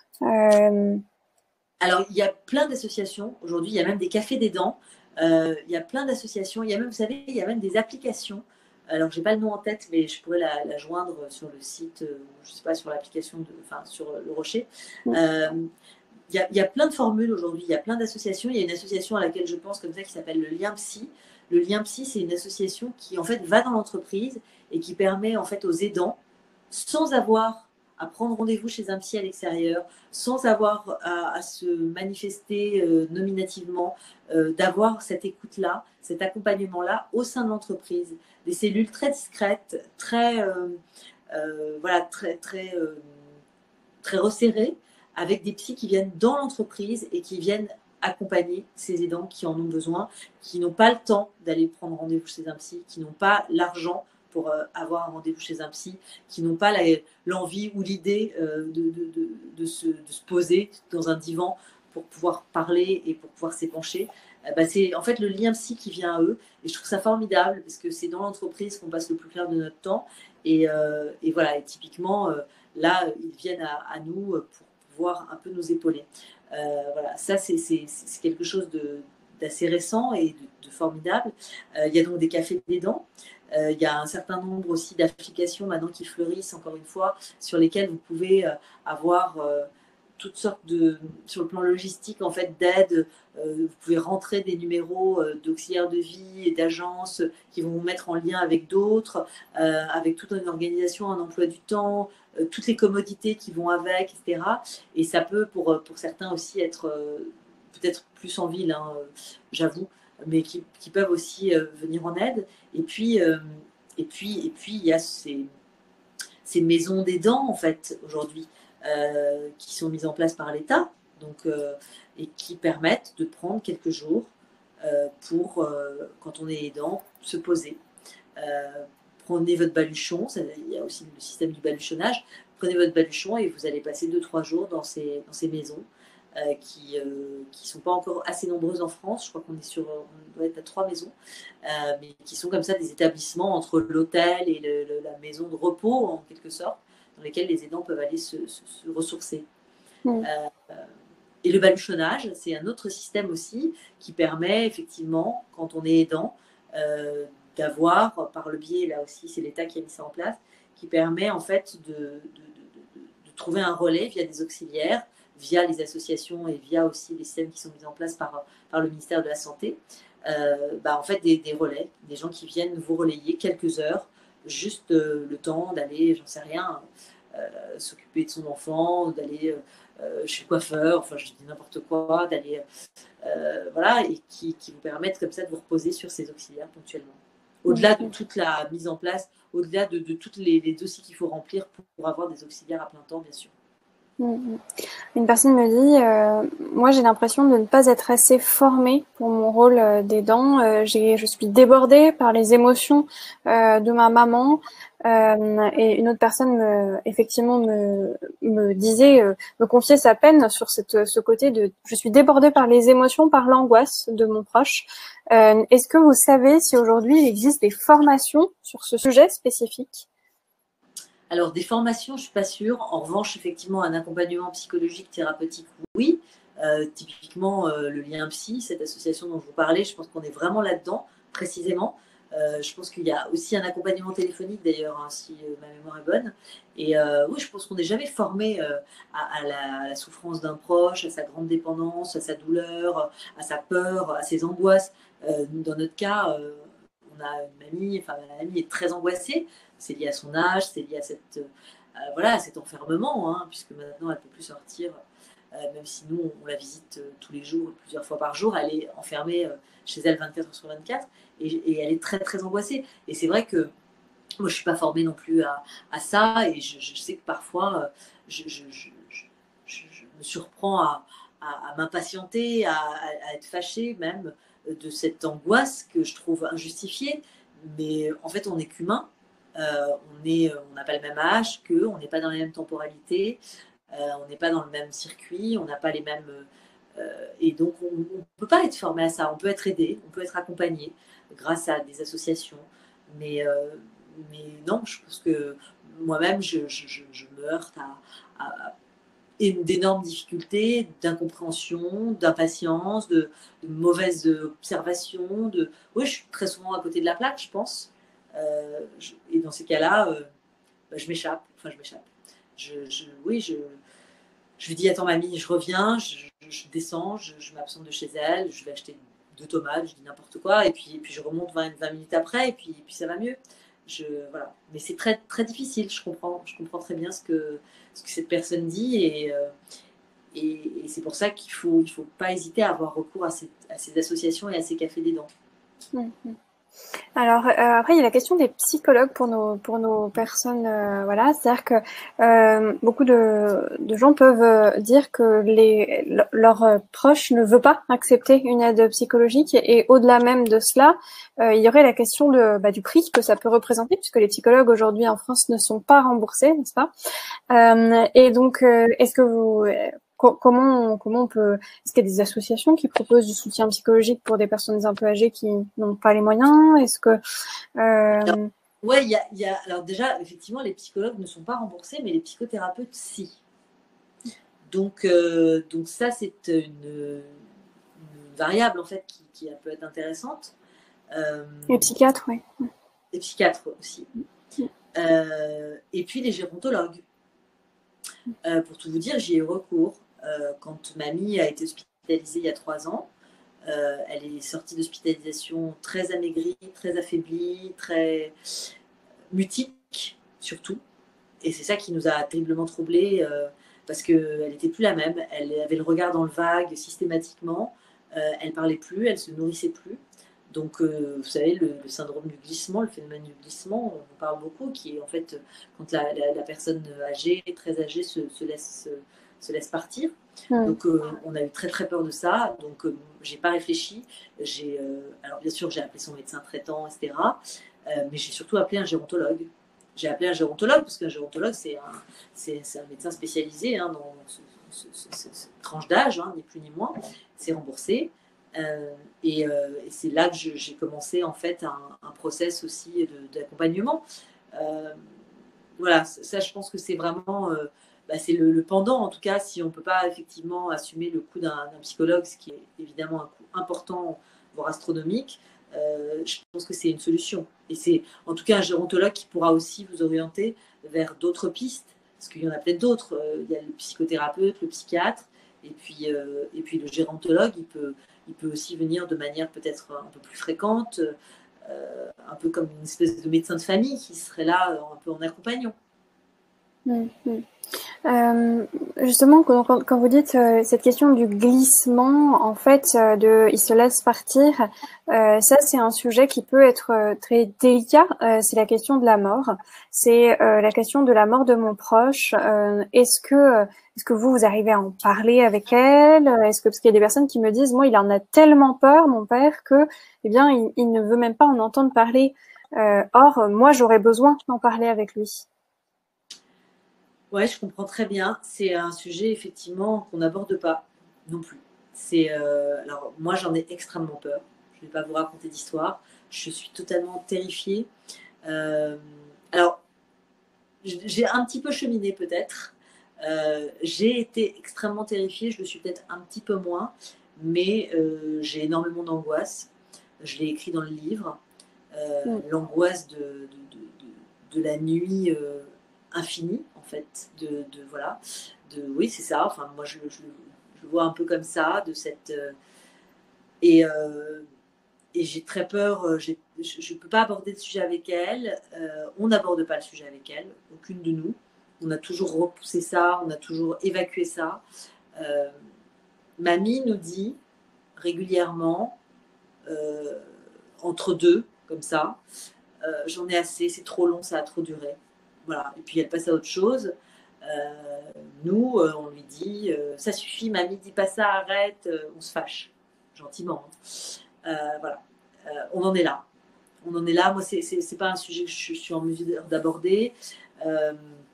Euh... Alors il y a plein d'associations aujourd'hui, il y a même des cafés d'aidants, euh, il y a plein d'associations, il y a même, vous savez, il y a même des applications. Alors j'ai pas le nom en tête, mais je pourrais la, la joindre sur le site, euh, je sais pas, sur l'application, de, enfin sur le Rocher. Oui. Euh, Il y, a, il y a plein de formules aujourd'hui, il y a plein d'associations. Il y a une association à laquelle je pense comme ça qui s'appelle le Lien Psy. Le Lien Psy, c'est une association qui en fait va dans l'entreprise et qui permet en fait aux aidants, sans avoir à prendre rendez-vous chez un psy à l'extérieur, sans avoir à, à se manifester euh, nominativement, euh, d'avoir cette écoute-là, cet accompagnement-là au sein de l'entreprise. Des cellules très discrètes, très, euh, euh, voilà, très, très, euh, très resserrées, avec des psys qui viennent dans l'entreprise et qui viennent accompagner ces aidants qui en ont besoin, qui n'ont pas le temps d'aller prendre rendez-vous chez un psy, qui n'ont pas l'argent pour euh, avoir un rendez-vous chez un psy, qui n'ont pas la, l'envie ou l'idée euh, de, de, de, de, se, de se poser dans un divan pour pouvoir parler et pour pouvoir s'épancher. Euh, bah c'est en fait le lien psy qui vient à eux. Et je trouve ça formidable parce que c'est dans l'entreprise qu'on passe le plus clair de notre temps. Et, euh, et voilà, et typiquement, euh, là, ils viennent à, à nous pour pouvoir un peu nous épauler. Euh, voilà, ça c'est, c'est, c'est quelque chose de, d'assez récent et de, de formidable. Euh, il y a donc des cafés d'aidants. Euh, il y a un certain nombre aussi d'applications maintenant qui fleurissent, encore une fois, sur lesquelles vous pouvez euh, avoir euh, toutes sortes de, sur le plan logistique, en fait, d'aide. Euh, vous pouvez rentrer des numéros euh, d'auxiliaires de vie et d'agences qui vont vous mettre en lien avec d'autres, euh, avec toute une organisation, un emploi du temps, euh, toutes les commodités qui vont avec, et cetera. Et ça peut, pour, pour certains aussi, être euh, peut-être plus en ville, hein, euh, j'avoue, mais qui, qui peuvent aussi euh, venir en aide. Et puis, euh, et puis, et puis, il y a ces, ces maisons d'aidants, en fait, aujourd'hui, euh, qui sont mises en place par l'État, donc, euh, et qui permettent de prendre quelques jours euh, pour, euh, quand on est aidant, se poser. Euh, prenez votre baluchon, ça, il y a aussi le système du baluchonnage, prenez votre baluchon et vous allez passer deux trois jours dans ces, dans ces maisons. Euh, qui ne euh, sont pas encore assez nombreuses en France. Je crois qu'on est sur, on doit être à trois maisons, euh, mais qui sont comme ça des établissements entre l'hôtel et le, le, la maison de repos, en quelque sorte, dans lesquels les aidants peuvent aller se, se, se ressourcer. Mmh. Euh, et le baluchonnage, c'est un autre système aussi qui permet effectivement, quand on est aidant, euh, d'avoir, par le biais, là aussi, c'est l'État qui a mis ça en place, qui permet en fait de, de, de, de, de trouver un relais via des auxiliaires, via les associations et via aussi les systèmes qui sont mis en place par, par le ministère de la Santé, euh, bah en fait des, des relais, des gens qui viennent vous relayer quelques heures, juste euh, le temps d'aller, j'en sais rien, euh, s'occuper de son enfant, d'aller euh, chez le coiffeur, enfin je dis n'importe quoi, d'aller euh, voilà, et qui, qui vous permettent comme ça de vous reposer sur ces auxiliaires ponctuellement. Au-delà de toute la mise en place, au-delà de, de tous les, les dossiers qu'il faut remplir pour, pour avoir des auxiliaires à plein temps, bien sûr. Une personne me dit, euh, moi j'ai l'impression de ne pas être assez formée pour mon rôle euh, d'aidant. Euh, j'ai, je suis débordée par les émotions euh, de ma maman. Euh, et une autre personne, me, effectivement, me, me disait, euh, me confiait sa peine sur cette, ce côté de, je suis débordée par les émotions, par l'angoisse de mon proche. Euh, est-ce que vous savez si aujourd'hui il existe des formations sur ce sujet spécifique ? Alors, des formations, je ne suis pas sûre. En revanche, effectivement, un accompagnement psychologique, thérapeutique, oui. Euh, typiquement, euh, le lien psy, cette association dont je vous parlais, je pense qu'on est vraiment là-dedans, précisément. Euh, je pense qu'il y a aussi un accompagnement téléphonique, d'ailleurs, hein, si euh, ma mémoire est bonne. Et euh, oui, je pense qu'on n'est jamais formé euh, à, à, la, à la souffrance d'un proche, à sa grande dépendance, à sa douleur, à sa peur, à ses angoisses. Euh, dans notre cas, euh, on a une amie, enfin, ma amie est très angoissée. C'est lié à son âge, c'est lié à, cette, euh, voilà, à cet enfermement, hein, puisque maintenant elle ne peut plus sortir, euh, même si nous on la visite euh, tous les jours, plusieurs fois par jour, elle est enfermée euh, chez elle vingt-quatre heures sur vingt-quatre et, et elle est très très angoissée. Et c'est vrai que moi je ne suis pas formée non plus à, à ça et je, je, sais que parfois euh, je, je, je, je, me surprends à, à, à m'impatienter, à, à, à être fâchée même de cette angoisse que je trouve injustifiée. Mais en fait on n'est qu'humain. Euh, on est, on n'a pas le même âge qu'eux, on n'est pas dans la même temporalité, euh, on n'est pas dans le même circuit, on n'a pas les mêmes... Euh, et donc, on ne peut pas être formé à ça. On peut être aidé, on peut être accompagné grâce à des associations. Mais, euh, mais non, je pense que moi-même, je, je, je, je me heurte à, à d'énormes difficultés, d'incompréhension, d'impatience, de, de mauvaise observation. De... Oui, je suis très souvent à côté de la plaque, je pense. Euh, je, et dans ces cas-là, euh, bah, je m'échappe. Enfin, je m'échappe. Je, je, oui, je, je lui dis attends mamie, je reviens, je, je descends, je, je m'absente de chez elle, je vais acheter deux tomates, je dis n'importe quoi, et puis, et puis je remonte vingt, vingt minutes après, et puis, et puis ça va mieux. Je, voilà. Mais c'est très, très difficile, je comprends, je comprends très bien ce que, ce que cette personne dit, et, euh, et, et c'est pour ça qu'il ne faut, il faut pas hésiter à avoir recours à, cette, à ces associations et à ces cafés d'aidants. Mmh. Alors euh, après il y a la question des psychologues pour nos pour nos personnes, euh, voilà, c'est-à-dire que euh, beaucoup de, de gens peuvent dire que les leurs proches ne veulent pas accepter une aide psychologique et, et au-delà même de cela, euh, il y aurait la question de bah, du prix que ça peut représenter puisque les psychologues aujourd'hui en France ne sont pas remboursés, n'est-ce pas? Euh, et donc euh, est-ce que vous Comment, comment on peut... Est-ce qu'il y a des associations qui proposent du soutien psychologique pour des personnes un peu âgées qui n'ont pas les moyens? Est-ce que... Euh... Oui, il y a, y a... Alors déjà, effectivement, les psychologues ne sont pas remboursés, mais les psychothérapeutes, si. Donc, euh, donc ça, c'est une, une variable, en fait, qui, qui peut être intéressante. Euh... Les psychiatres, oui. Les psychiatres aussi. Euh, et puis les gérontologues. Euh, pour tout vous dire, j'y ai eu recours. Euh, quand mamie a été hospitalisée il y a trois ans, euh, elle est sortie d'hospitalisation très amaigrie, très affaiblie, très mutique surtout. Et c'est ça qui nous a terriblement troublés euh, parce qu'elle n'était plus la même. Elle avait le regard dans le vague systématiquement. Euh, elle ne parlait plus, elle ne se nourrissait plus. Donc, euh, vous savez, le, le syndrome du glissement, le phénomène du glissement, on en parle beaucoup, qui est en fait quand la, la, la personne âgée, très âgée, se, se, laisse, se, se laisse partir. Mmh. Donc, euh, on a eu très très peur de ça. Donc, euh, j'ai pas réfléchi. J'ai, euh, alors, bien sûr, j'ai appelé son médecin traitant, et cetera. Euh, mais j'ai surtout appelé un gérontologue. J'ai appelé un gérontologue parce qu'un gérontologue, c'est un, c'est, c'est un médecin spécialisé hein, dans ce, ce, ce, ce, cette tranche d'âge, hein, ni plus ni moins. C'est remboursé. Euh, et, euh, et c'est là que je, j'ai commencé en fait un, un process aussi de, d'accompagnement. Euh, voilà, ça je pense que c'est vraiment, euh, bah, c'est le, le pendant en tout cas si on ne peut pas effectivement assumer le coût d'un, d'un psychologue, ce qui est évidemment un coût important, voire astronomique. Euh, je pense que c'est une solution. Et c'est en tout cas un gérontologue qui pourra aussi vous orienter vers d'autres pistes, parce qu'il y en a peut-être d'autres. Euh, il y a le psychothérapeute, le psychiatre, et puis, euh, et puis le gérontologue, il peut, il peut aussi venir de manière peut-être un peu plus fréquente, euh, un peu comme une espèce de médecin de famille qui serait là un peu en accompagnant. Mmh, mmh. Euh, justement, quand, quand, quand vous dites euh, cette question du glissement, en fait, euh, de, il se laisse partir, euh, ça c'est un sujet qui peut être euh, très délicat. Euh, c'est la question de la mort. C'est euh, la question de la mort de mon proche. Euh, est-ce que, est-ce que vous vous arrivez à en parler avec elle? Est-ce que parce qu'il y a des personnes qui me disent, moi, il en a tellement peur, mon père, que, eh bien, il, il ne veut même pas en entendre parler. Euh, or, moi, j'aurais besoin d'en parler avec lui. Ouais, je comprends très bien. C'est un sujet effectivement qu'on n'aborde pas non plus. C'est euh, alors moi j'en ai extrêmement peur. Je ne vais pas vous raconter d'histoire. Je suis totalement terrifiée. Euh, alors j'ai un petit peu cheminé peut-être. Euh, j'ai été extrêmement terrifiée. Je le suis peut-être un petit peu moins, mais euh, j'ai énormément d'angoisse. Je l'ai écrit dans le livre. Euh, Mm. L'angoisse de, de, de, de, de la nuit euh, infinie, en fait. De, de voilà. De, oui, c'est ça. Enfin, moi, je, je, je le vois un peu comme ça, de cette. Euh, et euh, et j'ai très peur. Euh, j'ai, je ne peux pas aborder le sujet avec elle. Euh, on n'aborde pas le sujet avec elle, aucune de nous. On a toujours repoussé ça, on a toujours évacué ça. Euh, mamie nous dit régulièrement, euh, entre deux, comme ça, euh, j'en ai assez, c'est trop long, ça a trop duré. Voilà. Et puis elle passe à autre chose. Euh, nous, euh, on lui dit, euh, ça suffit, mamie, dis pas ça, arrête, euh, on se fâche, gentiment. Euh, voilà. Euh, on en est là. On en est là. Moi, c'est, c'est, c'est pas un sujet que je, je suis en mesure d'aborder. Euh,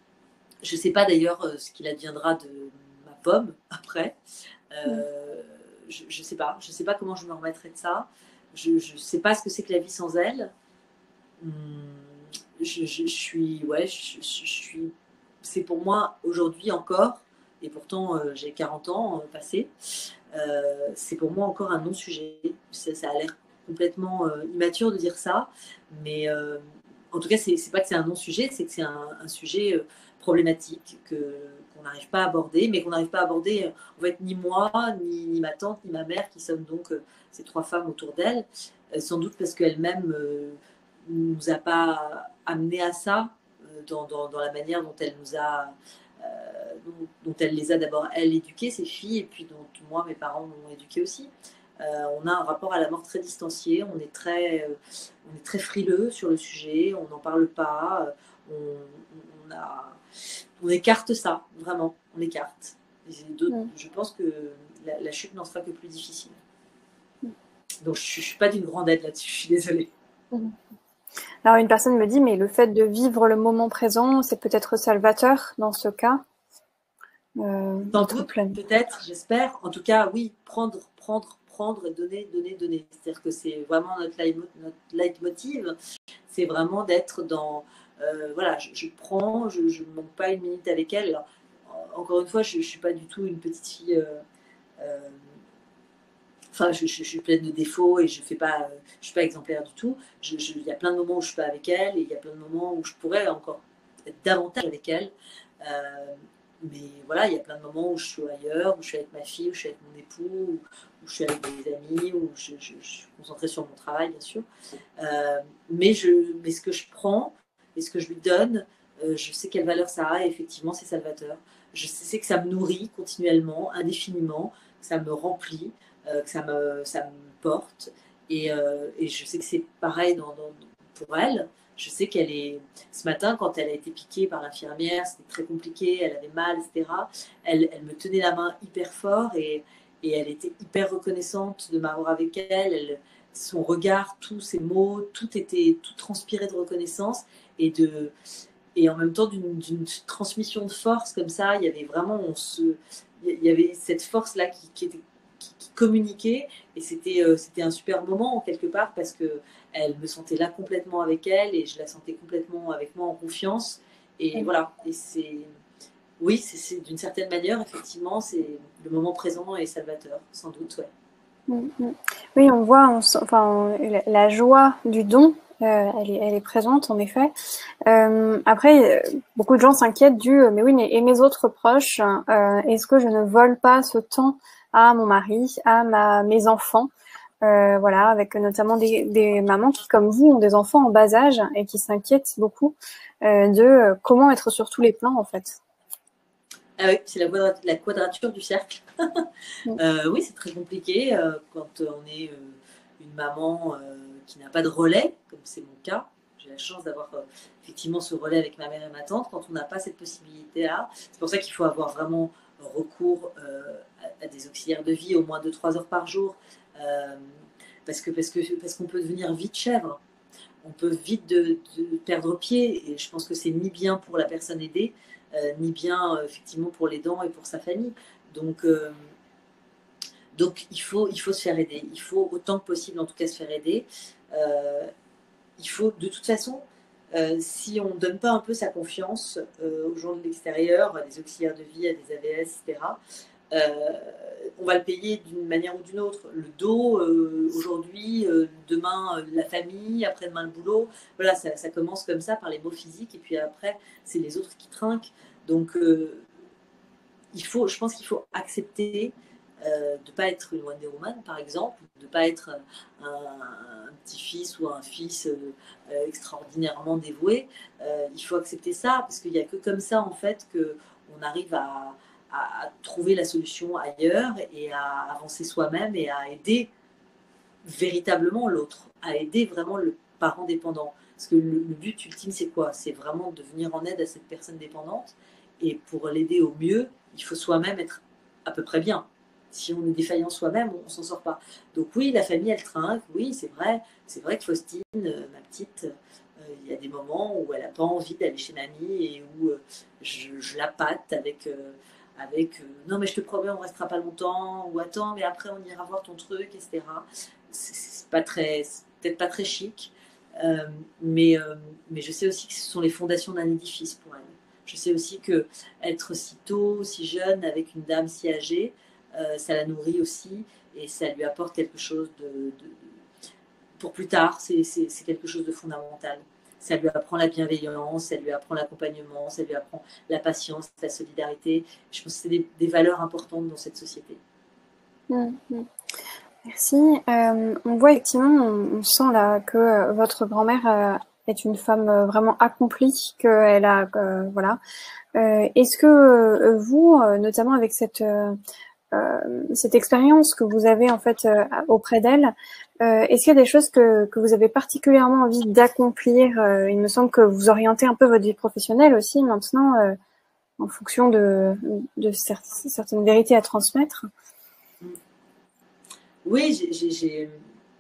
je sais pas d'ailleurs euh, ce qu'il adviendra de ma pomme après. Euh, je, je sais pas. Je sais pas comment je me remettrai de ça. Je, je sais pas ce que c'est que la vie sans elle. Hum, je, je, je suis, ouais, je, je, je suis. C'est pour moi aujourd'hui encore, et pourtant euh, j'ai quarante ans euh, passés. Euh, c'est pour moi encore un non-sujet. Ça, ça a l'air complètement euh, immature de dire ça, mais euh, en tout cas, c'est, c'est pas que c'est un non-sujet, c'est que c'est un, un sujet euh, problématique que, qu'on n'arrive pas à aborder, mais qu'on n'arrive pas à aborder, euh, en fait, ni moi, ni, ni ma tante, ni ma mère, qui sommes donc euh, ces trois femmes autour d'elle, euh, sans doute parce qu'elles-mêmes euh, ne nous a pas amené à ça, euh, dans, dans, dans la manière dont elle nous a euh, dont, dont elle les a d'abord, elle, éduquées, ces filles, et puis dont moi, mes parents m'ont éduquée aussi. Euh, on a un rapport à la mort très distancié, on est très, euh, on est très frileux sur le sujet, on n'en parle pas, on, on, a, on écarte ça, vraiment, on écarte. Mm. Je pense que la, la chute n'en sera que plus difficile. Mm. Donc je ne suis pas d'une grande aide là-dessus, je suis désolée. Mm. Alors une personne me dit, mais le fait de vivre le moment présent, c'est peut-être salvateur dans ce cas. Euh, Sans doute, peut-être, j'espère. En tout cas, oui, prendre, prendre, prendre et donner, donner, donner. C'est-à-dire que c'est vraiment notre, notre leitmotiv. C'est vraiment d'être dans... Euh, voilà, je, je prends, je ne manque pas une minute avec elle. Alors, encore une fois, je ne suis pas du tout une petite fille... Euh, euh, Enfin, je, je, je suis pleine de défauts et je fais pas, je suis pas exemplaire du tout. Je, je, il y a plein de moments où je suis pas avec elle et il y a plein de moments où je pourrais encore être davantage avec elle. Euh, mais voilà, il y a plein de moments où je suis ailleurs, où je suis avec ma fille, où je suis avec mon époux, où, où je suis avec des amis, où je, je, je suis concentrée sur mon travail, bien sûr. Euh, mais, je, mais ce que je prends et ce que je lui donne, euh, je sais quelle valeur ça a et effectivement, c'est salvateur. Je sais que ça me nourrit continuellement, indéfiniment, que ça me remplit. Euh, que ça me, ça me porte. Et, euh, et je sais que c'est pareil dans, dans, pour elle. Je sais qu'elle est... Ce matin, quand elle a été piquée par l'infirmière, c'était très compliqué, elle avait mal, et cetera. Elle, elle me tenait la main hyper fort et, et elle était hyper reconnaissante de m'avoir avec elle. elle. Son regard, tous ses mots, tout était... Tout transpirait de reconnaissance et de... Et en même temps, d'une, d'une transmission de force comme ça, il y avait vraiment... On se, il y avait cette force-là qui, qui était Qui, qui communiquait et c'était, euh, c'était un super moment quelque part parce qu'elle me sentait là complètement avec elle et je la sentais complètement avec moi en confiance et oui. Voilà, et c'est oui, c'est, c'est d'une certaine manière effectivement c'est le moment présent et salvateur sans doute, ouais. Mm-hmm. Oui, on voit on, enfin, la, la joie du don, euh, elle, est, elle est présente en effet. Euh, après, beaucoup de gens s'inquiètent du « mais oui, mais et mes autres proches, euh, est-ce que je ne vole pas ce temps à mon mari, à ma, mes enfants ?» euh, voilà, avec notamment des, des mamans qui, comme vous, ont des enfants en bas âge et qui s'inquiètent beaucoup euh, de euh, comment être sur tous les plans, en fait. Ah oui, c'est la, quadrat la quadrature du cercle. Mm. euh, oui, c'est très compliqué euh, quand on est euh, une maman euh, qui n'a pas de relais, comme c'est mon cas. J'ai la chance d'avoir euh, effectivement ce relais avec ma mère et ma tante. Quand on n'a pas cette possibilité-là, c'est pour ça qu'il faut avoir vraiment recours euh, à, à des auxiliaires de vie au moins deux trois heures par jour, euh, parce que parce que parce qu'on peut devenir vite chèvre. On peut vite de, de perdre pied, et je pense que c'est ni bien pour la personne aidée, euh, ni bien euh, effectivement pour l'aidant et pour sa famille. Donc, euh, donc il, faut, il faut se faire aider. Il faut autant que possible, en tout cas, se faire aider. Euh, il faut, de toute façon, euh, si on ne donne pas un peu sa confiance euh, aux gens de l'extérieur, à des auxiliaires de vie, à des A V S, et cetera, euh, on va le payer d'une manière ou d'une autre. Le dos, euh, aujourd'hui, euh, demain, euh, la famille, après-demain, le boulot. Voilà, ça, ça commence comme ça, par les mots physiques, et puis après, c'est les autres qui trinquent. Donc, euh, il faut, je pense qu'il faut accepter euh, de ne pas être une Wonder Woman, par exemple, de ne pas être un, un petit-fils ou un fils euh, extraordinairement dévoué. Euh, il faut accepter ça, parce qu'il n'y a que comme ça, en fait, qu'on arrive à, à, à trouver la solution ailleurs et à avancer soi-même et à aider véritablement l'autre, à aider vraiment le parent dépendant. Parce que le, le but ultime, c'est quoi? C'est vraiment de venir en aide à cette personne dépendante. Et pour l'aider au mieux, il faut soi-même être à peu près bien. Si on est défaillant soi-même, on ne s'en sort pas. Donc oui, la famille, elle trinque. Oui, c'est vrai. C'est vrai que Faustine, euh, ma petite, euh, il y a des moments où elle n'a pas envie d'aller chez mamie et où euh, je, je la pâte avec... Euh, avec euh, non mais je te promets on restera pas longtemps, ou attends mais après on ira voir ton truc, etc. C'est pas très, peut-être pas très chic, euh, mais, euh, mais je sais aussi que ce sont les fondations d'un édifice pour elle. Je sais aussi que être si tôt, si jeune, avec une dame si âgée, euh, ça la nourrit aussi et ça lui apporte quelque chose de, de, de pour plus tard. C'est quelque chose de fondamental. Ça lui apprend la bienveillance, ça lui apprend l'accompagnement, ça lui apprend la patience, la solidarité. Je pense que c'est des, des valeurs importantes dans cette société. Mmh, mmh. Merci. Euh, on voit effectivement, on, on sent là que euh, votre grand-mère euh, est une femme euh, vraiment accomplie, qu'elle a, euh, voilà. Euh, Est-ce que euh, vous, euh, notamment avec cette euh, euh, cette expérience que vous avez en fait euh, auprès d'elle, euh, est-ce qu'il y a des choses que que vous avez particulièrement envie d'accomplir? euh, Il me semble que vous orientez un peu votre vie professionnelle aussi maintenant euh, en fonction de de cer certaines vérités à transmettre. Oui, j'ai,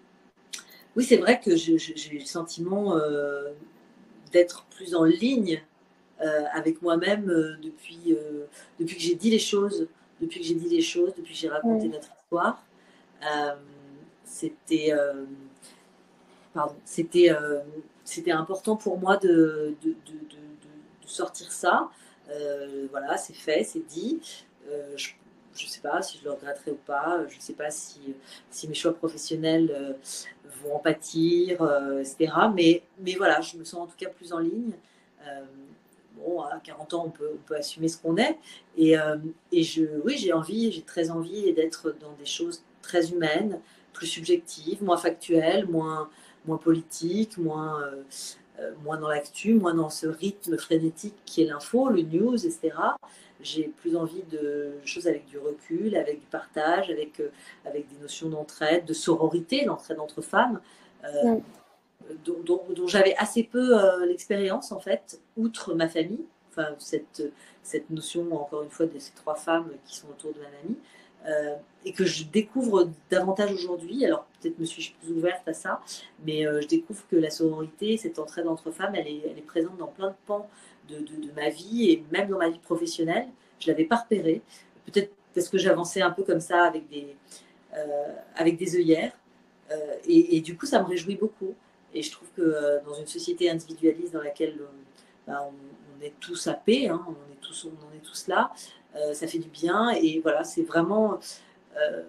oui, c'est vrai que j'ai le sentiment euh, d'être plus en ligne euh, avec moi-même euh, depuis, euh, depuis que j'ai dit les choses, depuis que j'ai dit les choses, depuis que j'ai raconté Mmh. notre histoire. Euh, c'était, euh, pardon, c'était, euh, c'était important pour moi de, de, de, de, de sortir ça. Euh, voilà, c'est fait, c'est dit. Euh, je, je ne sais pas si je le regretterai ou pas. Je ne sais pas si, si mes choix professionnels euh, vont en pâtir, euh, et cetera. Mais, mais voilà, je me sens en tout cas plus en ligne. Euh, bon, à quarante ans, on peut, on peut assumer ce qu'on est. Et, euh, et je, oui, j'ai envie, j'ai très envie d'être dans des choses très humaines, plus subjectives, moins factuelles, moins, moins politiques, moins, euh, euh, moins dans l'actu, moins dans ce rythme frénétique qui est l'info, le news, et cetera. J'ai plus envie de choses avec du recul, avec du partage, avec, euh, avec des notions d'entraide, de sororité, l'entraide entre femmes. Euh, Mmh. dont, dont, dont j'avais assez peu euh, l'expérience, en fait, outre ma famille. Enfin, cette, cette notion, encore une fois, de ces trois femmes qui sont autour de ma mamie, euh, et que je découvre davantage aujourd'hui. Alors, peut-être me suis-je plus ouverte à ça, mais euh, je découvre que la sororité, cette entraide entre femmes, elle est, elle est présente dans plein de pans de, de, de ma vie, et même dans ma vie professionnelle. Je ne l'avais pas repérée. Peut-être parce que j'avançais un peu comme ça, avec des, euh, avec des œillères. Euh, et, et du coup, ça me réjouit beaucoup. Et je trouve que euh, dans une société individualiste dans laquelle euh, bah, on, on est tous à paix, hein, on, est tous, on en est tous là, euh, ça fait du bien. Et voilà, c'est vraiment... Euh,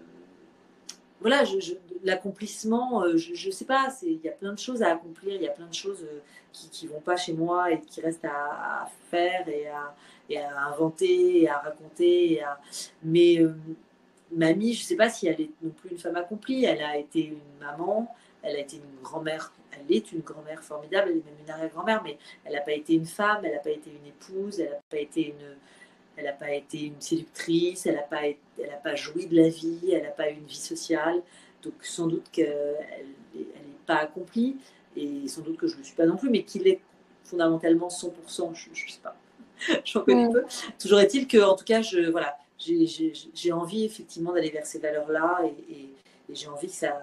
voilà, l'accomplissement, euh, je ne sais pas, il y a plein de choses à accomplir, il y a plein de choses euh, qui ne vont pas chez moi et qui restent à, à faire et à, et à inventer et à raconter. Et à... Mais, euh, mamie, je ne sais pas si elle est non plus une femme accomplie. Elle a été une maman, elle a été une grand-mère. Elle est une grand-mère formidable, elle est même une arrière-grand-mère, mais elle n'a pas été une femme, elle n'a pas été une épouse, elle n'a pas été une, elle n'a pas été une séductrice, elle n'a pas, elle n'a pas joui de la vie, elle n'a pas eu une vie sociale. Donc sans doute qu'elle n'est pas accomplie, et sans doute que je ne le suis pas non plus, mais qu'il est fondamentalement cent pour cent, je ne sais pas, j'en connais Mm. peu. Toujours est-il que, en tout cas, je, voilà, j'ai, j'ai, j'ai envie effectivement d'aller vers ces valeurs-là, et, et, et j'ai envie que ça,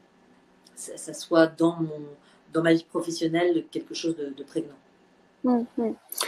ça, ça soit dans, mon, dans ma vie professionnelle quelque chose de, de prégnant. Mmh, mmh.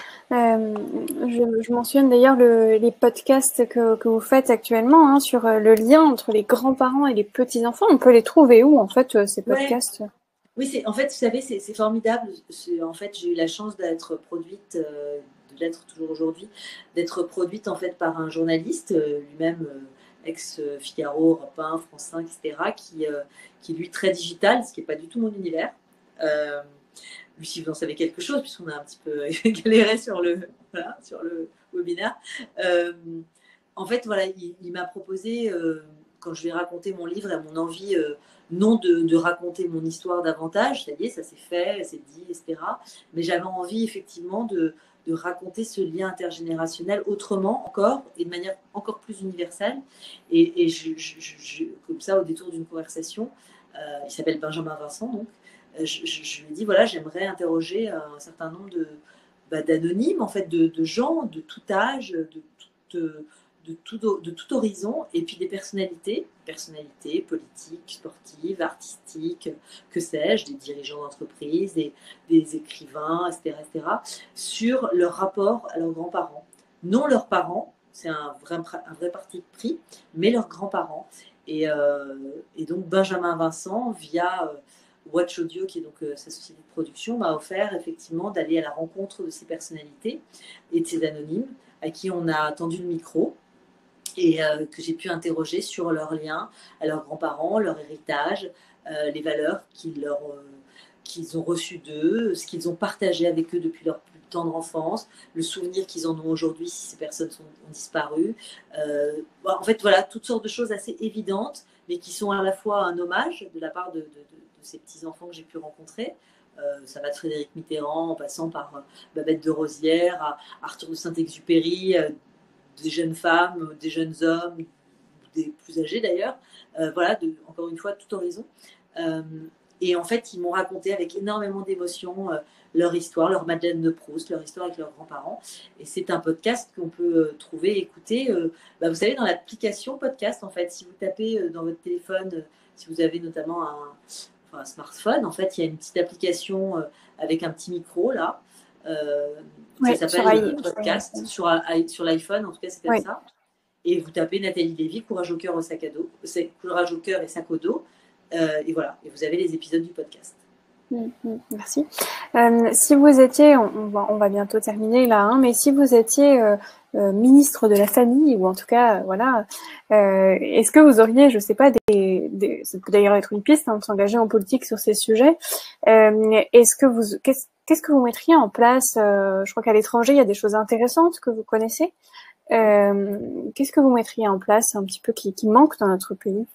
Euh, je, je mentionne d'ailleurs le, les podcasts que, que vous faites actuellement hein, sur le lien entre les grands-parents et les petits-enfants. On peut les trouver où, en fait, ces podcasts? Ouais. Oui, c'est, en fait, vous savez, c'est, c'est formidable. C'est, en fait, j'ai eu la chance d'être produite, euh, de l'être toujours aujourd'hui, d'être produite en fait par un journaliste, euh, lui-même euh, ex-Figaro, Europe un, France cinq, et cetera, qui, euh, qui lui, très digital, ce qui n'est pas du tout mon univers. Euh, lui, si vous en savez quelque chose, puisqu'on a un petit peu galéré sur le, voilà, sur le webinaire. Euh, en fait, voilà, il, il m'a proposé, euh, quand je lui ai raconté mon livre et mon envie, euh, non de, de raconter mon histoire davantage, ça y est, ça s'est fait, c'est dit, et cetera. Mais j'avais envie, effectivement, de, de raconter ce lien intergénérationnel autrement encore, et de manière encore plus universelle. Et, et je, je, je, comme ça, au détour d'une conversation, euh, il s'appelle Benjamin Vincent, donc, Je, je, je lui ai dit, voilà, j'aimerais interroger un certain nombre de, bah, d'anonymes, en fait, de, de gens de tout âge, de tout, de, tout, de tout horizon, et puis des personnalités, personnalités politiques, sportives, artistiques, que sais-je, des dirigeants d'entreprise, des, des écrivains, et cetera, et cetera, sur leur rapport à leurs grands-parents. Non leurs parents, c'est un vrai, un vrai parti pris, mais leurs grands-parents. Et, euh, et donc, Benjamin Vincent, via... Euh, Watch Audio, qui est donc euh, sa société de production, m'a offert effectivement d'aller à la rencontre de ces personnalités et de ces anonymes à qui on a tendu le micro et euh, que j'ai pu interroger sur leur lien à leurs grands-parents, leur héritage, euh, les valeurs qu'ils, leur, euh, qu'ils ont reçues d'eux, ce qu'ils ont partagé avec eux depuis leur plus tendre enfance, le souvenir qu'ils en ont aujourd'hui si ces personnes sont, ont disparu. Euh, en fait, voilà, toutes sortes de choses assez évidentes, mais qui sont à la fois un hommage de la part de, de, de ces petits-enfants que j'ai pu rencontrer. Euh, ça va de Frédéric Mitterrand, en passant par euh, Babette de Rosière, à Arthur de Saint-Exupéry, euh, des jeunes femmes, des jeunes hommes, des plus âgés d'ailleurs. Euh, voilà, de, encore une fois, tout horizon. Euh, et en fait, ils m'ont raconté avec énormément d'émotion euh, leur histoire, leur Madeleine de Proust, leur histoire avec leurs grands-parents. Et c'est un podcast qu'on peut euh, trouver, écouter. Euh, bah, vous savez, dans l'application podcast, en fait, si vous tapez euh, dans votre téléphone, euh, si vous avez notamment un, un smartphone, en fait, il y a une petite application euh, avec un petit micro là. Euh, Oui, ça sur s'appelle i- podcast sur, sur l'iPhone, en tout cas c'est comme oui. ça. Et vous tapez Nathalie Lévy, courage au cœur au sac à dos, c'est courage au cœur et sac au dos, euh, et voilà. Et vous avez les épisodes du podcast. Mmh, mmh, merci. Euh, si vous étiez, on, on, va, on va bientôt terminer là, hein, mais si vous étiez euh, euh, ministre de la famille, ou en tout cas, euh, voilà, euh, est-ce que vous auriez, je sais pas, des, des ça peut d'ailleurs être une piste, hein, de s'engager en politique sur ces sujets. Euh, est-ce que vous, qu'est-ce, qu'est-ce que vous mettriez en place? euh, Je crois qu'à l'étranger, il y a des choses intéressantes que vous connaissez. Euh, qu'est-ce que vous mettriez en place, un petit peu qui, qui manque dans notre pays?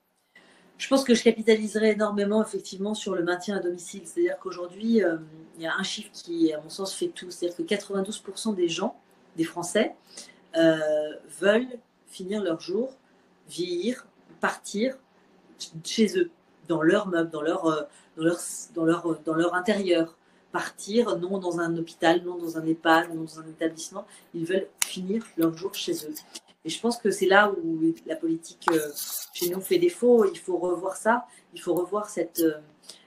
Je pense que je capitaliserai énormément effectivement sur le maintien à domicile. C'est-à-dire qu'aujourd'hui, euh, il y a un chiffre qui, à mon sens, fait tout. C'est-à-dire que quatre-vingt-douze pour cent des gens, des Français, euh, veulent finir leur jour, vieillir, partir chez eux, dans leur meuble, dans leur, euh, dans leur, dans leur, dans leur intérieur. Partir, non dans un hôpital, non dans un EHPAD, non dans un établissement. Ils veulent finir leur jour chez eux. Et je pense que c'est là où la politique euh, chez nous fait défaut. Il faut revoir ça. Il faut revoir cette, euh,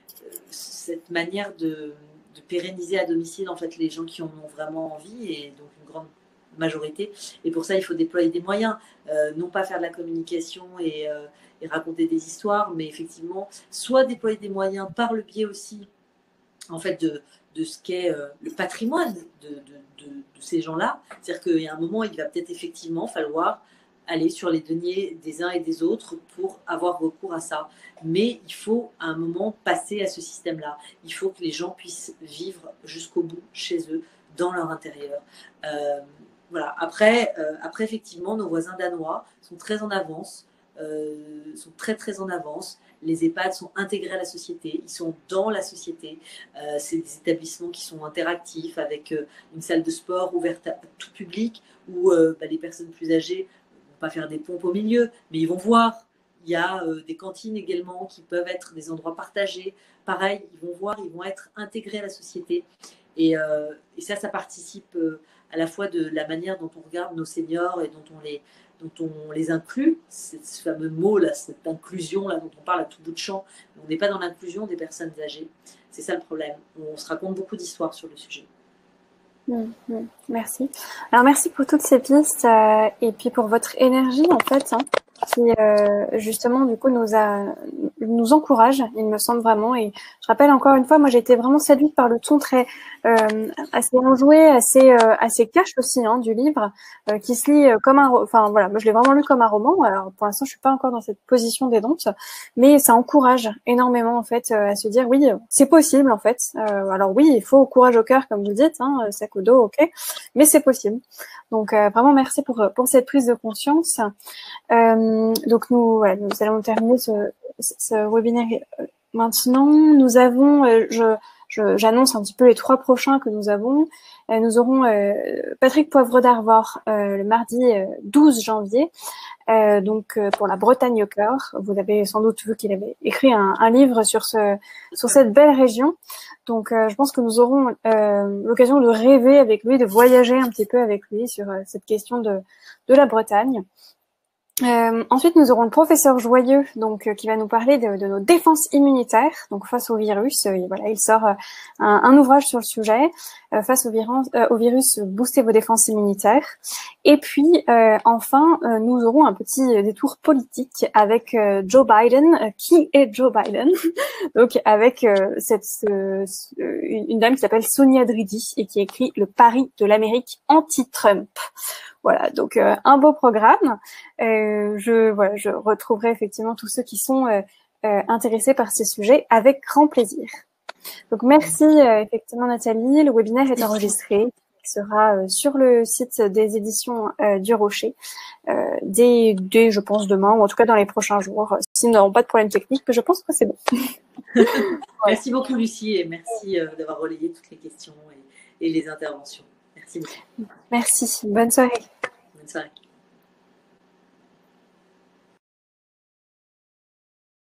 cette manière de, de pérenniser à domicile en fait les gens qui en ont vraiment envie, et donc une grande majorité. Et pour ça, il faut déployer des moyens. Euh, non pas faire de la communication et, euh, et raconter des histoires, mais effectivement, soit déployer des moyens par le biais aussi en fait de, de ce qu'est euh, le patrimoine de, de, de, de ces gens-là. C'est-à-dire qu'il y a un moment, il va peut-être effectivement falloir aller sur les deniers des uns et des autres pour avoir recours à ça. Mais il faut à un moment passer à ce système-là. Il faut que les gens puissent vivre jusqu'au bout chez eux, dans leur intérieur. Euh, voilà. Après, euh, après, effectivement, nos voisins danois sont très en avance euh, sont très très en avance. Les EHPAD sont intégrés à la société, ils sont dans la société. Euh, c'est des établissements qui sont interactifs avec euh, une salle de sport ouverte à tout public où euh, bah, les personnes plus âgées ne vont pas faire des pompes au milieu, mais ils vont voir. Il y a euh, des cantines également qui peuvent être des endroits partagés. Pareil, ils vont voir, ils vont être intégrés à la société. Et, euh, et ça, ça participe euh, à la fois de la manière dont on regarde nos seniors et dont on les, dont on les inclut. C'est ce fameux mot-là, cette inclusion-là dont on parle à tout bout de champ. On n'est pas dans l'inclusion des personnes âgées. C'est ça le problème. On se raconte beaucoup d'histoires sur le sujet. Mmh, mmh, merci. Alors merci pour toutes ces pistes euh, et puis pour votre énergie en fait, hein, qui euh, justement du coup nous a nous encourage, il me semble vraiment. Et je rappelle encore une fois, moi j'ai été vraiment séduite par le ton très euh, assez enjoué, assez euh, assez cash aussi hein, du livre, euh, qui se lit comme un, enfin voilà, moi je l'ai vraiment lu comme un roman. Alors pour l'instant je suis pas encore dans cette position d'aidante, mais ça encourage énormément en fait euh, à se dire oui c'est possible en fait. Euh, alors oui il faut courage au cœur comme vous dites, hein, sac au dos, ok, mais c'est possible. Donc euh, vraiment merci pour pour cette prise de conscience. Euh, donc nous, voilà, nous allons terminer ce, ce webinaire maintenant. Nous avons, euh, je, je, j'annonce un petit peu les trois prochains que nous avons. Euh, nous aurons euh, Patrick Poivre d'Arvor euh, le mardi euh, douze janvier. Euh, donc euh, pour la Bretagne au cœur. Vous avez sans doute vu qu'il avait écrit un, un livre sur ce sur cette belle région. Donc euh, je pense que nous aurons euh, l'occasion de rêver avec lui, de voyager un petit peu avec lui sur euh, cette question de de la Bretagne. Euh, ensuite, nous aurons le professeur Joyeux, donc euh, qui va nous parler de, de nos défenses immunitaires, donc face au virus. Euh, voilà, il sort euh, un, un ouvrage sur le sujet euh, face au virus, euh, au virus, booster vos défenses immunitaires. Et puis, euh, enfin, euh, nous aurons un petit détour politique avec euh, Joe Biden. Euh, qui est Joe Biden? Donc, avec euh, cette ce, ce, une, une dame qui s'appelle Sonia Dridi et qui écrit Le pari de l'Amérique anti-Trump. Voilà, donc euh, un beau programme. Euh, je voilà, je retrouverai effectivement tous ceux qui sont euh, euh, intéressés par ces sujets avec grand plaisir. Donc merci euh, effectivement Nathalie. Le webinaire est enregistré. Il sera euh, sur le site des éditions euh, du Rocher euh, dès, dès, je pense, demain ou en tout cas dans les prochains jours. Si nous n'avons pas de problème technique, mais je pense que c'est bon. Merci beaucoup Lucie et merci euh, d'avoir relayé toutes les questions et, et les interventions. Merci beaucoup. Merci. Bonne soirée. Bonne soirée.